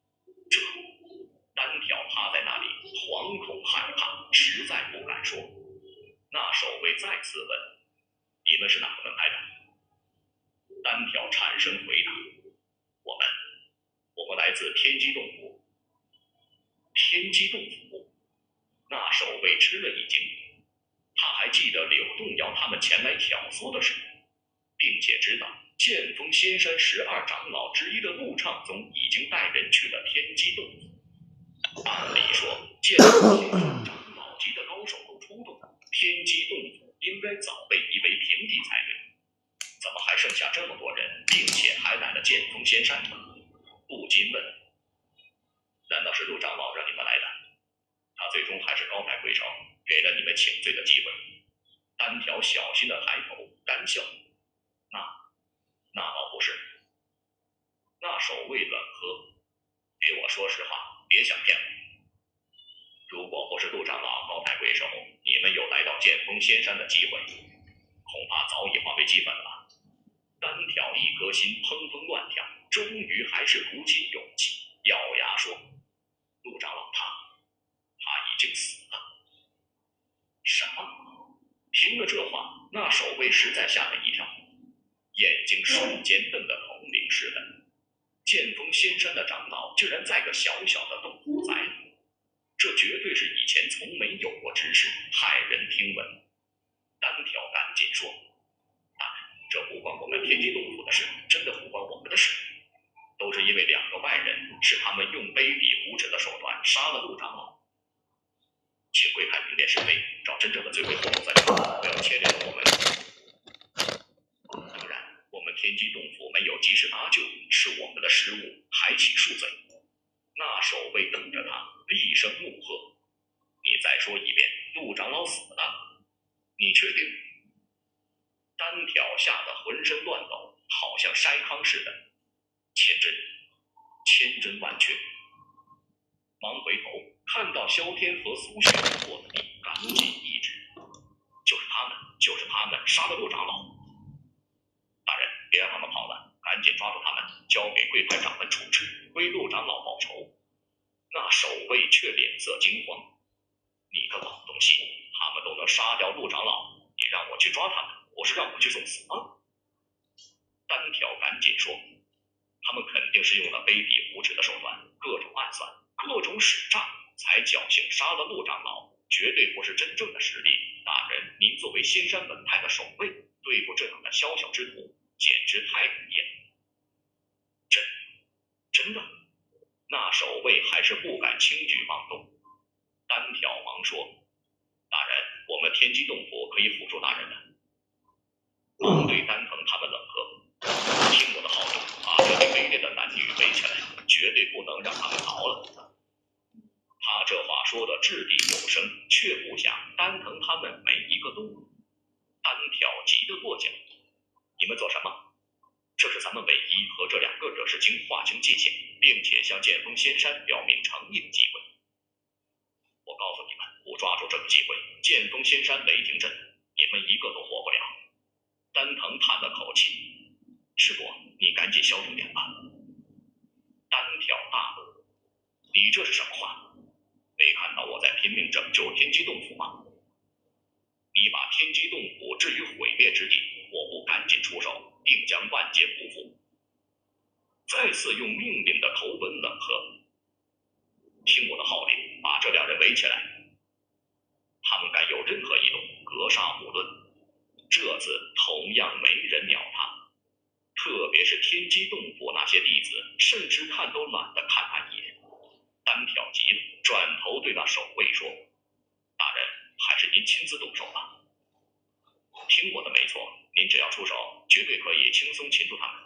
单挑趴在那里，惶恐害怕，实在不敢说。那守卫再次问：“你们是哪个门派的？”单挑颤声回答：“我们来自天机洞府。”天机洞府？那守卫吃了一惊，他还记得柳洞要他们前来挑唆的事，并且知道剑锋仙山12长老之一的陆畅宗已经带人去了天机洞府。按理说，剑锋仙山长老级的高手都出动，天机洞府应该早被夷为平地才对，怎么还剩下这么多人，并且还来了剑锋仙山？不禁问：难道是陆长老让你们来的？他最终还是高抬贵手，给了你们请罪的机会。单挑小心的抬头，干笑：那倒不是。那守卫冷喝：给我说实话，别想骗我。如果不是陆长老高抬贵手，你们有来到剑锋仙山的机会。 恐怕早已化为齑粉了。单挑一颗心砰砰乱跳，终于还是鼓起勇气，咬牙说：“陆长老他已经死了。”什么？听了这话，那守卫实在吓了一跳，眼睛瞬间瞪得铜铃似的。剑锋仙山的长老居然在个小小的洞府栽了，这绝对是以前从没有过之事，骇人听闻。单挑赶紧说：“这不关我们天机洞府的事，真的不关我们的事，都是因为2个外人，是他们用卑鄙无耻的手段杀了陆长老。请贵看明辨是非，找真正的罪魁祸首再说，不要牵连了我们。当然，我们天机洞府没有及时搭救，是我们的失误，还请恕罪。”那守卫瞪着他，厉声怒喝：“你再说一遍，陆长老死了，你确定？”单挑吓得浑身乱抖，好像筛糠似的。千真万确。忙回头看到萧天和苏雪坐在地，赶紧一指：“就是他们杀了陆长老。大人，别让他们跑了，赶紧抓住他们，交给贵派掌门处置，为陆长老报仇。”那守卫却脸色惊慌：“你个老东西，他们都能杀掉陆长老，你让我去抓他们，不是让我去送死吗？”单挑赶紧说：“他们肯定是用了卑鄙无耻的手段，各种暗算，各种使诈，才侥幸杀了陆长老，绝对不是真正的实力。大人，您作为仙山本派的守卫，对付这样的宵小之徒，简直太不义了。”真的？那守卫还是不敢轻举妄动。单挑忙说：“大人，我们天机洞府可以辅助大人的。”忙对丹鹏他们冷喝：“听我的号令，把这对卑劣的男女围起来，绝对不能让他们逃了。”他这话说的掷地有声，却不想丹腾他们没一个动武。单挑急得跺脚：“你们做什么？这是咱们唯一和这2个惹事精划清界限，并且向剑锋仙山表明诚意的机会。我告诉你们，不抓住这个机会，剑锋仙山雷霆阵，你们一个都活不了。”丹腾叹了口气：“师伯，你赶紧消停点吧。”单挑大怒：“你这是什么话？没看到我在拼命拯救天机洞府吗？你把天机洞府置于毁灭之地，我不赶紧出手，定将万劫不复。”再次用命令的口吻冷喝：“听我的号令，把这2人围起来，他们敢有任何一动，格杀勿论。这次同样没人鸟他，特别是天机洞府那些弟子，甚至看都懒得看他一眼。”单挑急了，转头对那守卫说：“大人，还是您亲自动手吧。听我的没错，您只要出手，绝对可以轻松擒住他们。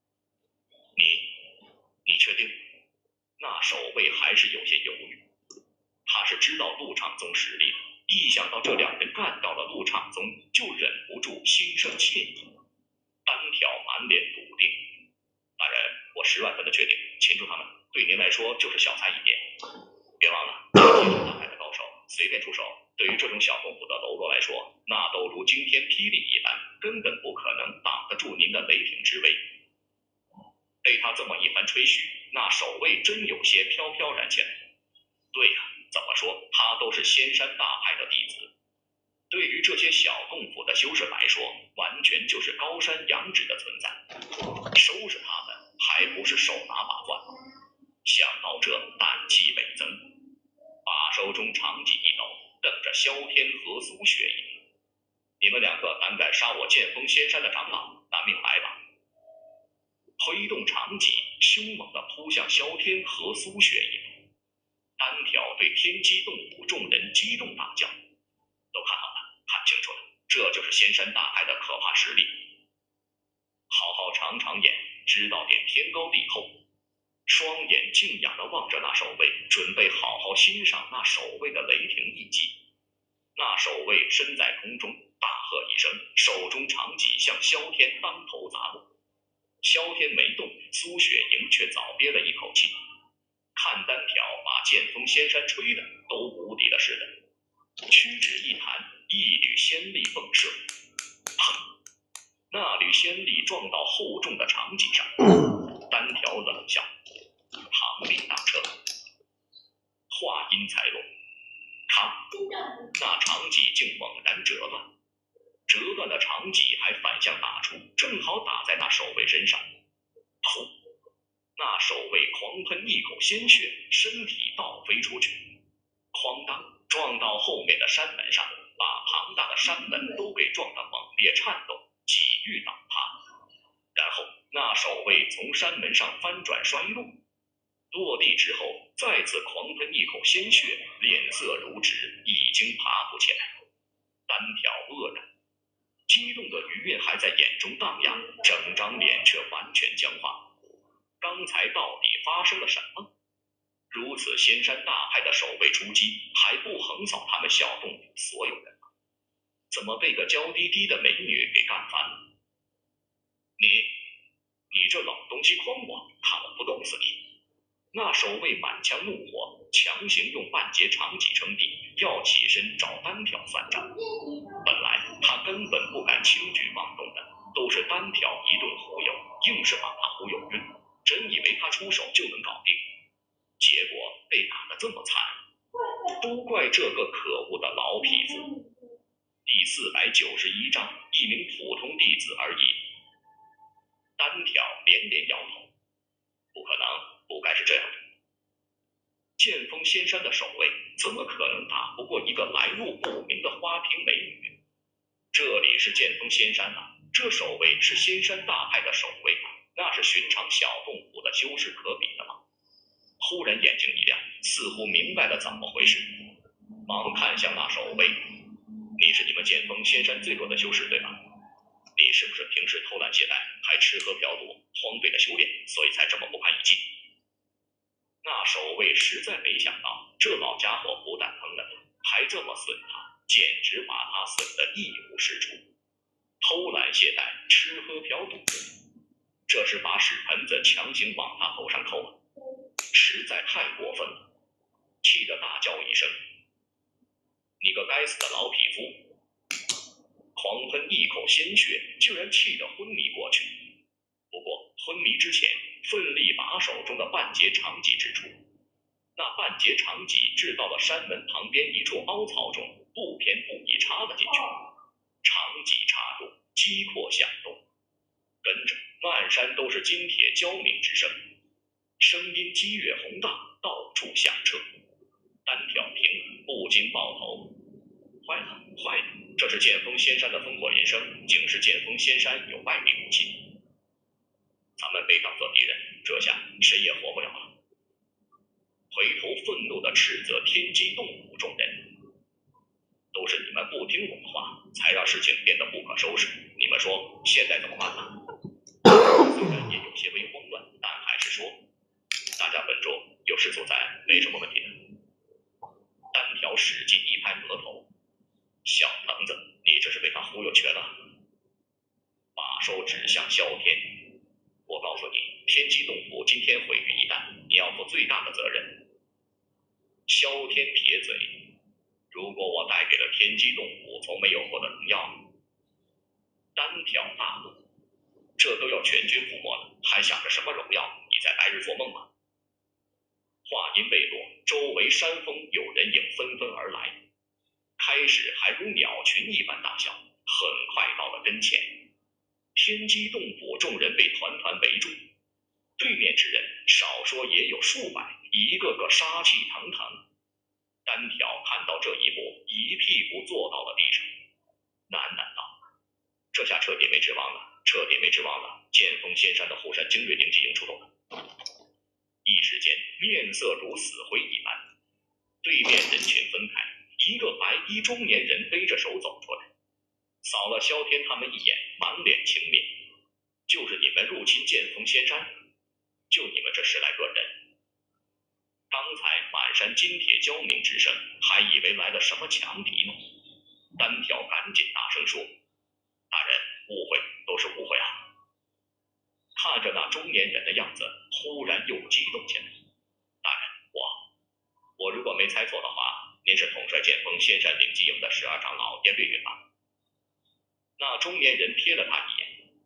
你确定？”那守卫还是有些犹豫，他是知道陆长宗实力的，一想到这2人干掉了陆长宗，就忍不住心生歉意。单挑满脸笃定：“大人，我10万分的确定，擒住他们对您来说就是小菜一碟。别忘了，天机大海的高手，随便出手，对于这种小洞府的喽啰来说，那都如惊天霹雳一般，根本不可能挡得住您的雷霆之威。”被他这么一番吹嘘，那守卫真有些飘飘然起来。对呀，怎么说他都是仙山大派的弟子，对于这些小洞府的修士来说，完全就是高山仰止的存在，收拾他们还不是手拿把攥。想到这，胆气倍增，把手中长戟一抖，瞪着萧天和苏雪一眼：“你们2个胆敢杀我剑锋仙山的长老，拿命来吧！”挥动长戟，凶猛地扑向萧天和苏雪一眼。单挑对天机洞府众人激动大叫：“都看好了，看清楚了，这就是仙山大派的可怕实力！好好长长眼，知道点天高地厚。”双眼静仰地望着那守卫，准备好好欣赏那守卫的雷霆一击。那守卫身在空中，大喝一声，手中长戟向萧天当头砸落。萧天没动，苏雪莹却早憋了一口气，看单挑把剑锋仙山吹的都无敌了似的，屈指一弹，一缕仙力迸射，砰！ 先力撞到厚重的长戟上。单条冷笑，旁立大车。话音才落，咔，那长戟竟猛然折断，折断的长戟还反向打出，正好打在那守卫身上。噗！那守卫狂喷一口鲜血，身体倒飞出去，哐当撞到后面的山门上，把庞大的山门都给撞得猛烈颤动，几欲倒塌。然后那守卫从山门上翻转摔落地之后，再次狂喷一口鲜血，脸色如纸，已经爬不起来。单条愕然，激动的余韵还在眼中荡漾，整张脸却完全僵化。刚才到底发生了什么？如此仙山大派的守卫出击，还不横扫他们小洞府所有人吗？怎么被个娇滴滴的美女给干翻了？你这老东西诓我，看我不弄死你！那守卫满腔怒火，强行用半截长戟撑地，要起身找单条算账。本来他根本不敢轻举妄动的，都是单条一顿忽悠，硬是把他忽悠晕，真以为他出手就能搞定，结果被打得这么惨，都怪这个可恶的老匹夫。第491章，一名普通弟子而已。单条连连摇头，不可能，不该是这样的。剑锋仙山的守卫怎么可能打不过一个来路不明的花瓶美女？这里是剑锋仙山啊，这守卫是仙山大派的守卫，那是寻常小洞府的修士可比的吗？忽然眼睛一亮，似乎明白了怎么回事，忙看向那守卫：“你是你们剑锋仙山最弱的修士，对吧？你是不是平时偷懒懈怠，还吃喝嫖赌，荒废了修炼，所以才这么不堪一击？”那守卫实在没想到，这老家伙不但坑了他，还这么损他，简直把他损得一无是处。偷懒懈怠，吃喝嫖赌，这是把屎盆子强行往他头上扣了，实在太过分了，气得大叫一声：“你个该死的老匹夫！”狂喷一口鲜血，竟然气得昏迷过去。不过昏迷之前，奋力把手中的半截长戟指出，那半截长戟掷到了山门旁边一处凹槽中，不偏不倚插了进去。长戟插入，击阔响动，跟着漫山都是金铁交鸣之声，声音激越宏大，到处响彻。单条听了不禁抱头，坏了坏了，这是剑锋仙山的烽火连声，竟是剑锋仙山有外力武器，咱们被当作敌人，这下谁也活不了了。回头愤怒地斥责天机洞府众人，都是你们不听我的话，才让事情变得不可收拾，你们说现在怎么办呢？虽然也有些微慌乱，但还是说，大家稳住，有事所在，没什么问题的。单条使劲一拍额头，小腾子，你这是被他忽悠瘸了。把手指向萧天，我告诉你，天机洞府今天毁于一旦，你要负最大的责任。萧天撇嘴，如果我带给了天机洞府从没有过的荣耀。单条大怒，这都要全军覆没了，还想着什么荣耀？你在白日做梦吗？话音未落，周围山峰有人影纷纷而来，开始还如鸟群一般大小，很快到了跟前。天机洞府众人被团团围住，对面之人少说也有数百，一个个杀气腾腾。单条看到这一幕，一屁股坐到了地上，喃喃道：“这下彻底没指望了，彻底没指望了！剑锋仙山的护山精锐灵机营出动了。”一时间面色如死灰一般。对面人群分开，一个白衣中年人背着手走出来，扫了萧天他们一眼，满脸轻蔑：“就是你们入侵剑锋仙山，就你们这10来个人。刚才满山金铁交鸣之声，还以为来了什么强敌呢。”单条赶紧大声说：“大人，误会，都是误会啊！”看着那中年人的样子，忽然又激动起来：“大人，我如果没猜错的话，您是统帅剑锋仙山灵机营的12长老燕月云吧？”那中年人瞥了他一眼：“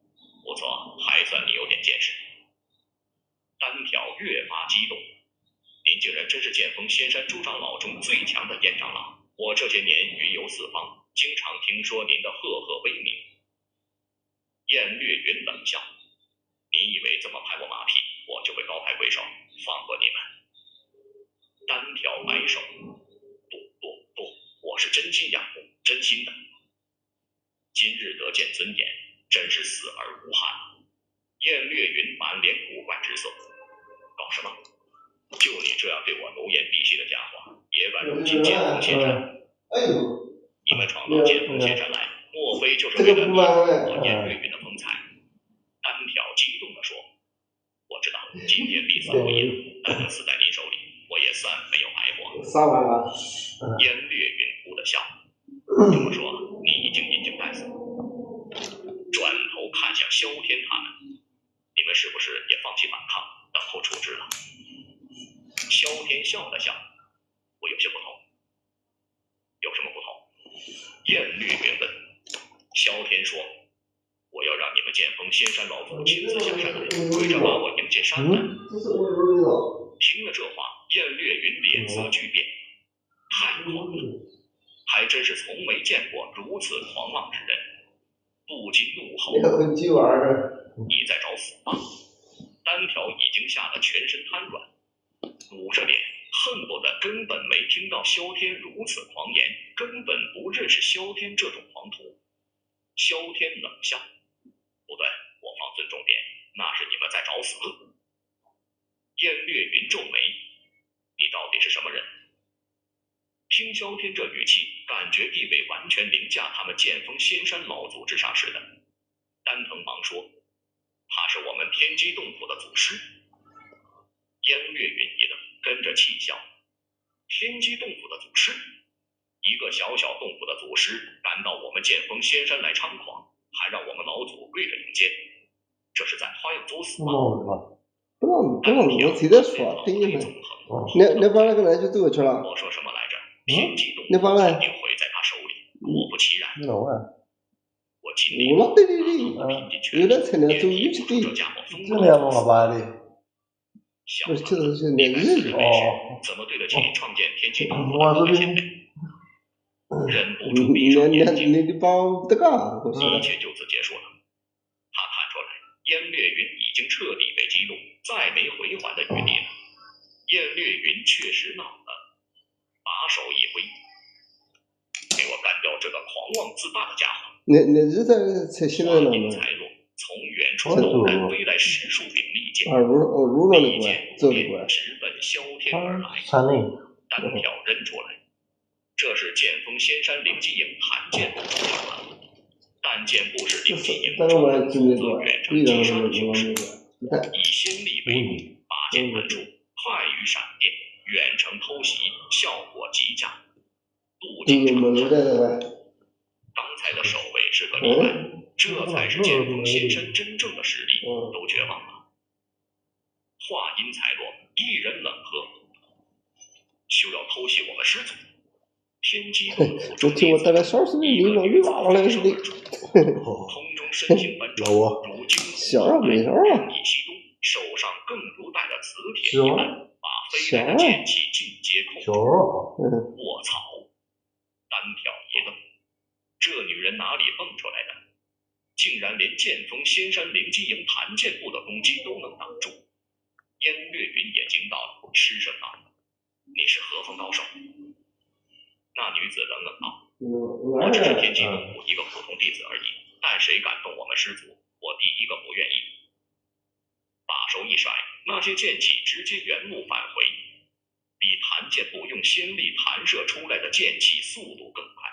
不错，还算你有点见识。单挑越发激动，您竟然真是剑锋仙山诸长老中最强的燕长老，我这些年云游四方，经常听说您的赫赫威名。燕略云冷笑，你以为这么拍我马屁，我就会高抬贵手放过你们？单挑摆手，不，我是真心仰慕，真心的。今日得见尊严，真是死而无憾。燕略云满脸古怪之色，搞什么？就你这样对我奴颜婢膝的家伙，也敢入侵剑锋仙山？你们闯到剑锋仙山来，莫非就是为了我燕略云的风采？单挑激动地说：“我知道今天必死无疑了，但能死在您手里，我也算没有白活。” 撒完了。 燕略云忽地笑，这么说，你已经引颈待死。转头看向萧天他们，你们是不是也放弃反抗，等候处置了？萧天笑了笑，我有些不同。有什么不同？燕略云问。萧天说：“我要让你们剑锋仙山老祖亲自下山来，跪着把我迎进山门。”听了这话，燕略云脸色巨变，太狂了，还真是从没见过如此狂妄之人，不禁怒吼：“你在找死吗？”单挑已经吓得全身瘫软，捂着脸，恨不得根本没听到萧天如此狂言，根本不认识萧天这种狂徒。萧天冷笑：“不对，我放尊重点，那是你们在找死。”燕略云皱眉：“你到底是什么人？”听萧天这语气，感觉地位完全凌驾他们剑锋仙山老祖之上似的。丹藤忙说：“他是我们天机洞府的祖师。”燕略云一愣，跟着气笑：“天机洞府的祖师？一个小小洞府的祖师，敢到我们剑锋仙山来猖狂，还让我们老祖跪着迎接，这是在夸耀作死吗？” 不能我谁在说？对你们，那帮那个人就走去了。 我说什么来着？天机洞那帮人肯定毁在他手里，果不其然。我尽力了，对，有点才能走进去对。 这两个吧的。 不是，就是那个日哦，怎么对得起创建天机洞府的各位前辈？忍不住闭上眼睛， 你帮这个， 一切就此结束了。他看出来，燕略云已经彻底被激怒，再没回还的余地了。燕略云确实恼了，把手一挥：“给我干掉这个狂妄自大的家伙！” 那日子才现在了呢。才落，从远处陡然飞来10数柄利剑，利剑不变，直奔萧天而来。单挑扔出来，这是剑锋仙山灵机营弹剑部出场了。但剑部是灵机营专门负责远程击杀的修士，以先例为例，拔剑弹出，快于闪电，远程偷袭，效果极佳。不经常刚才的守卫是个例外，这才是剑锋仙山真正的实力，都绝望了。话音才落，一人冷喝：“休要偷袭我们师祖！”天机洞府中弟子一个女子反手而出，空中身形翻转，如惊鸿来，人已西东，手上更如带了磁铁一般，把飞来的剑气尽皆控制。卧槽！单挑一愣，这女人哪里蹦出来的？竟然连剑锋仙山灵机营弹剑部的攻击都能挡住。燕略云也惊到了，失声道：“你是何方高手？”那女子冷冷道：“我只是天机洞府一个普通弟子而已，但谁敢动我们师祖，我第一个不愿意。”把手一甩，那些剑气直接原路返回，比弹剑部用仙力弹射出来的剑气速度更快。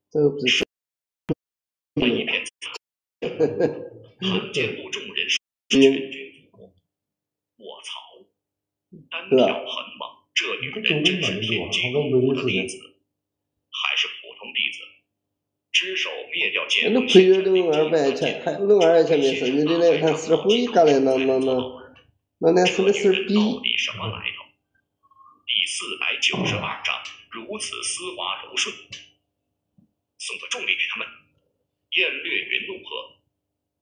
这一片弹剑部众人全军覆没。卧槽！单挑很猛，这女人真是天机洞府的弟子，还是普通弟子？只手灭掉剑锋仙山灵机营的剑，他是会干的，那是的事儿逼。到底什么来头？第492章如此丝滑柔顺，送个重礼给他们。燕略云怒喝：“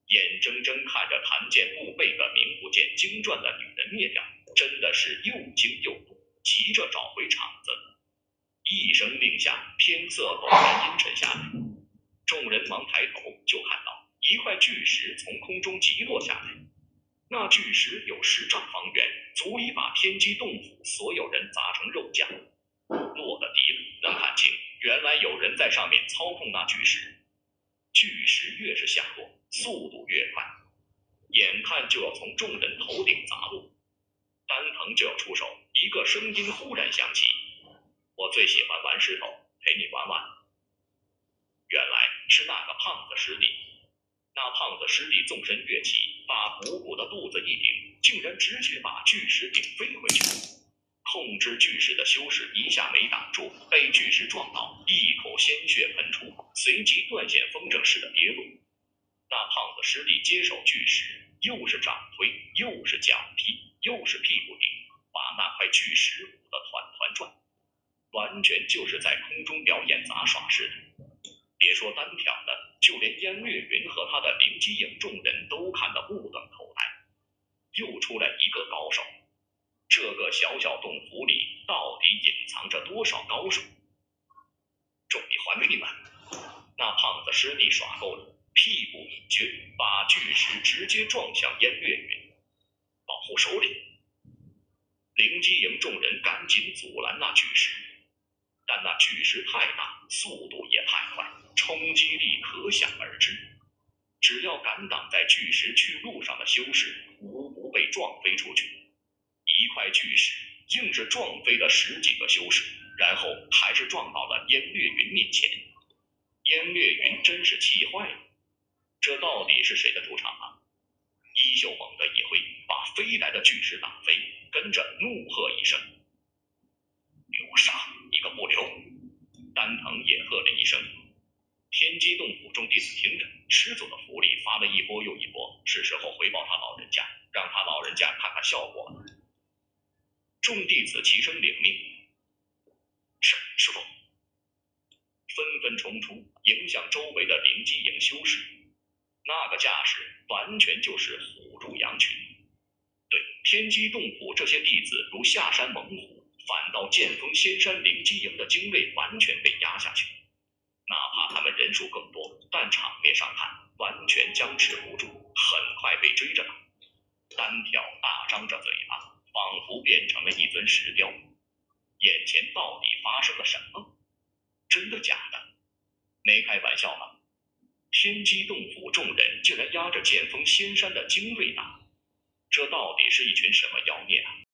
眼睁睁看着谭健部被个名不见经传的女人灭掉，真的是又惊又怒，急着找回场子。一声令下，天色陡然阴沉下来，众人忙抬头，就看到一块巨石从空中急落下来。那巨石有10丈方圆，足以把天机洞府所有人砸成肉酱。落的地能看清，原来有人在上面操控那巨石。巨石越是下落，速度越快，眼看就要从众人头顶砸落。丹腾就要出手，一个声音忽然响起：“我最喜欢玩石头，陪你玩玩。”原来是那个胖子师弟。那胖子师弟纵身跃起，把鼓鼓的肚子一顶，竟然直接把巨石顶飞回去。控制巨石的修士一下没挡住，被巨石撞倒，一口鲜血喷出，随即断线风筝似的跌落。那胖子师弟接手巨石，又是掌推，又是脚踢，又是屁股顶，把那块巨石舞得团团转，完全就是在空中表演杂耍似的。别说单挑的，就连燕略云和他的灵机营众人都看得目瞪口呆。又出来一个高手，这个小小洞府里到底隐藏着多少高手？重力还给你们！那胖子师弟耍够了，屁股一撅，把巨石直接撞向燕略云。保护首领！灵机营众人赶紧阻拦那巨石，但那巨石太大，速度也太快，冲击力可想而知。只要敢挡在巨石去路上的修士，无不被撞飞出去。一块巨石硬是撞飞了10几个修士，然后还是撞到了燕略云面前。燕略云真是气坏了，这到底是谁的主场啊？衣袖猛地一挥，把飞来的巨石挡飞，跟着怒喝一声：“留杀，一个不留！”丹腾也喝了一声。天机洞府众弟子听着，师祖的符里发了一波又一波，是时候回报他老人家，让他老人家看看效果了。众弟子齐声领命：“是，师父。”纷纷冲出，迎向周围的灵机营修士。那个架势完全就是虎入羊群。对天机洞府这些弟子如下山猛虎，反倒剑锋仙山灵机营的精锐完全被压下去。哪怕他们人数更多，但场面上看完全僵持不住，很快被追着打。单挑大张着嘴巴，仿佛变成了一尊石雕。眼前到底发生了什么？真的假的？没开玩笑吧？天机洞府众人竟然压着剑锋仙山的精锐打，这到底是一群什么妖孽啊？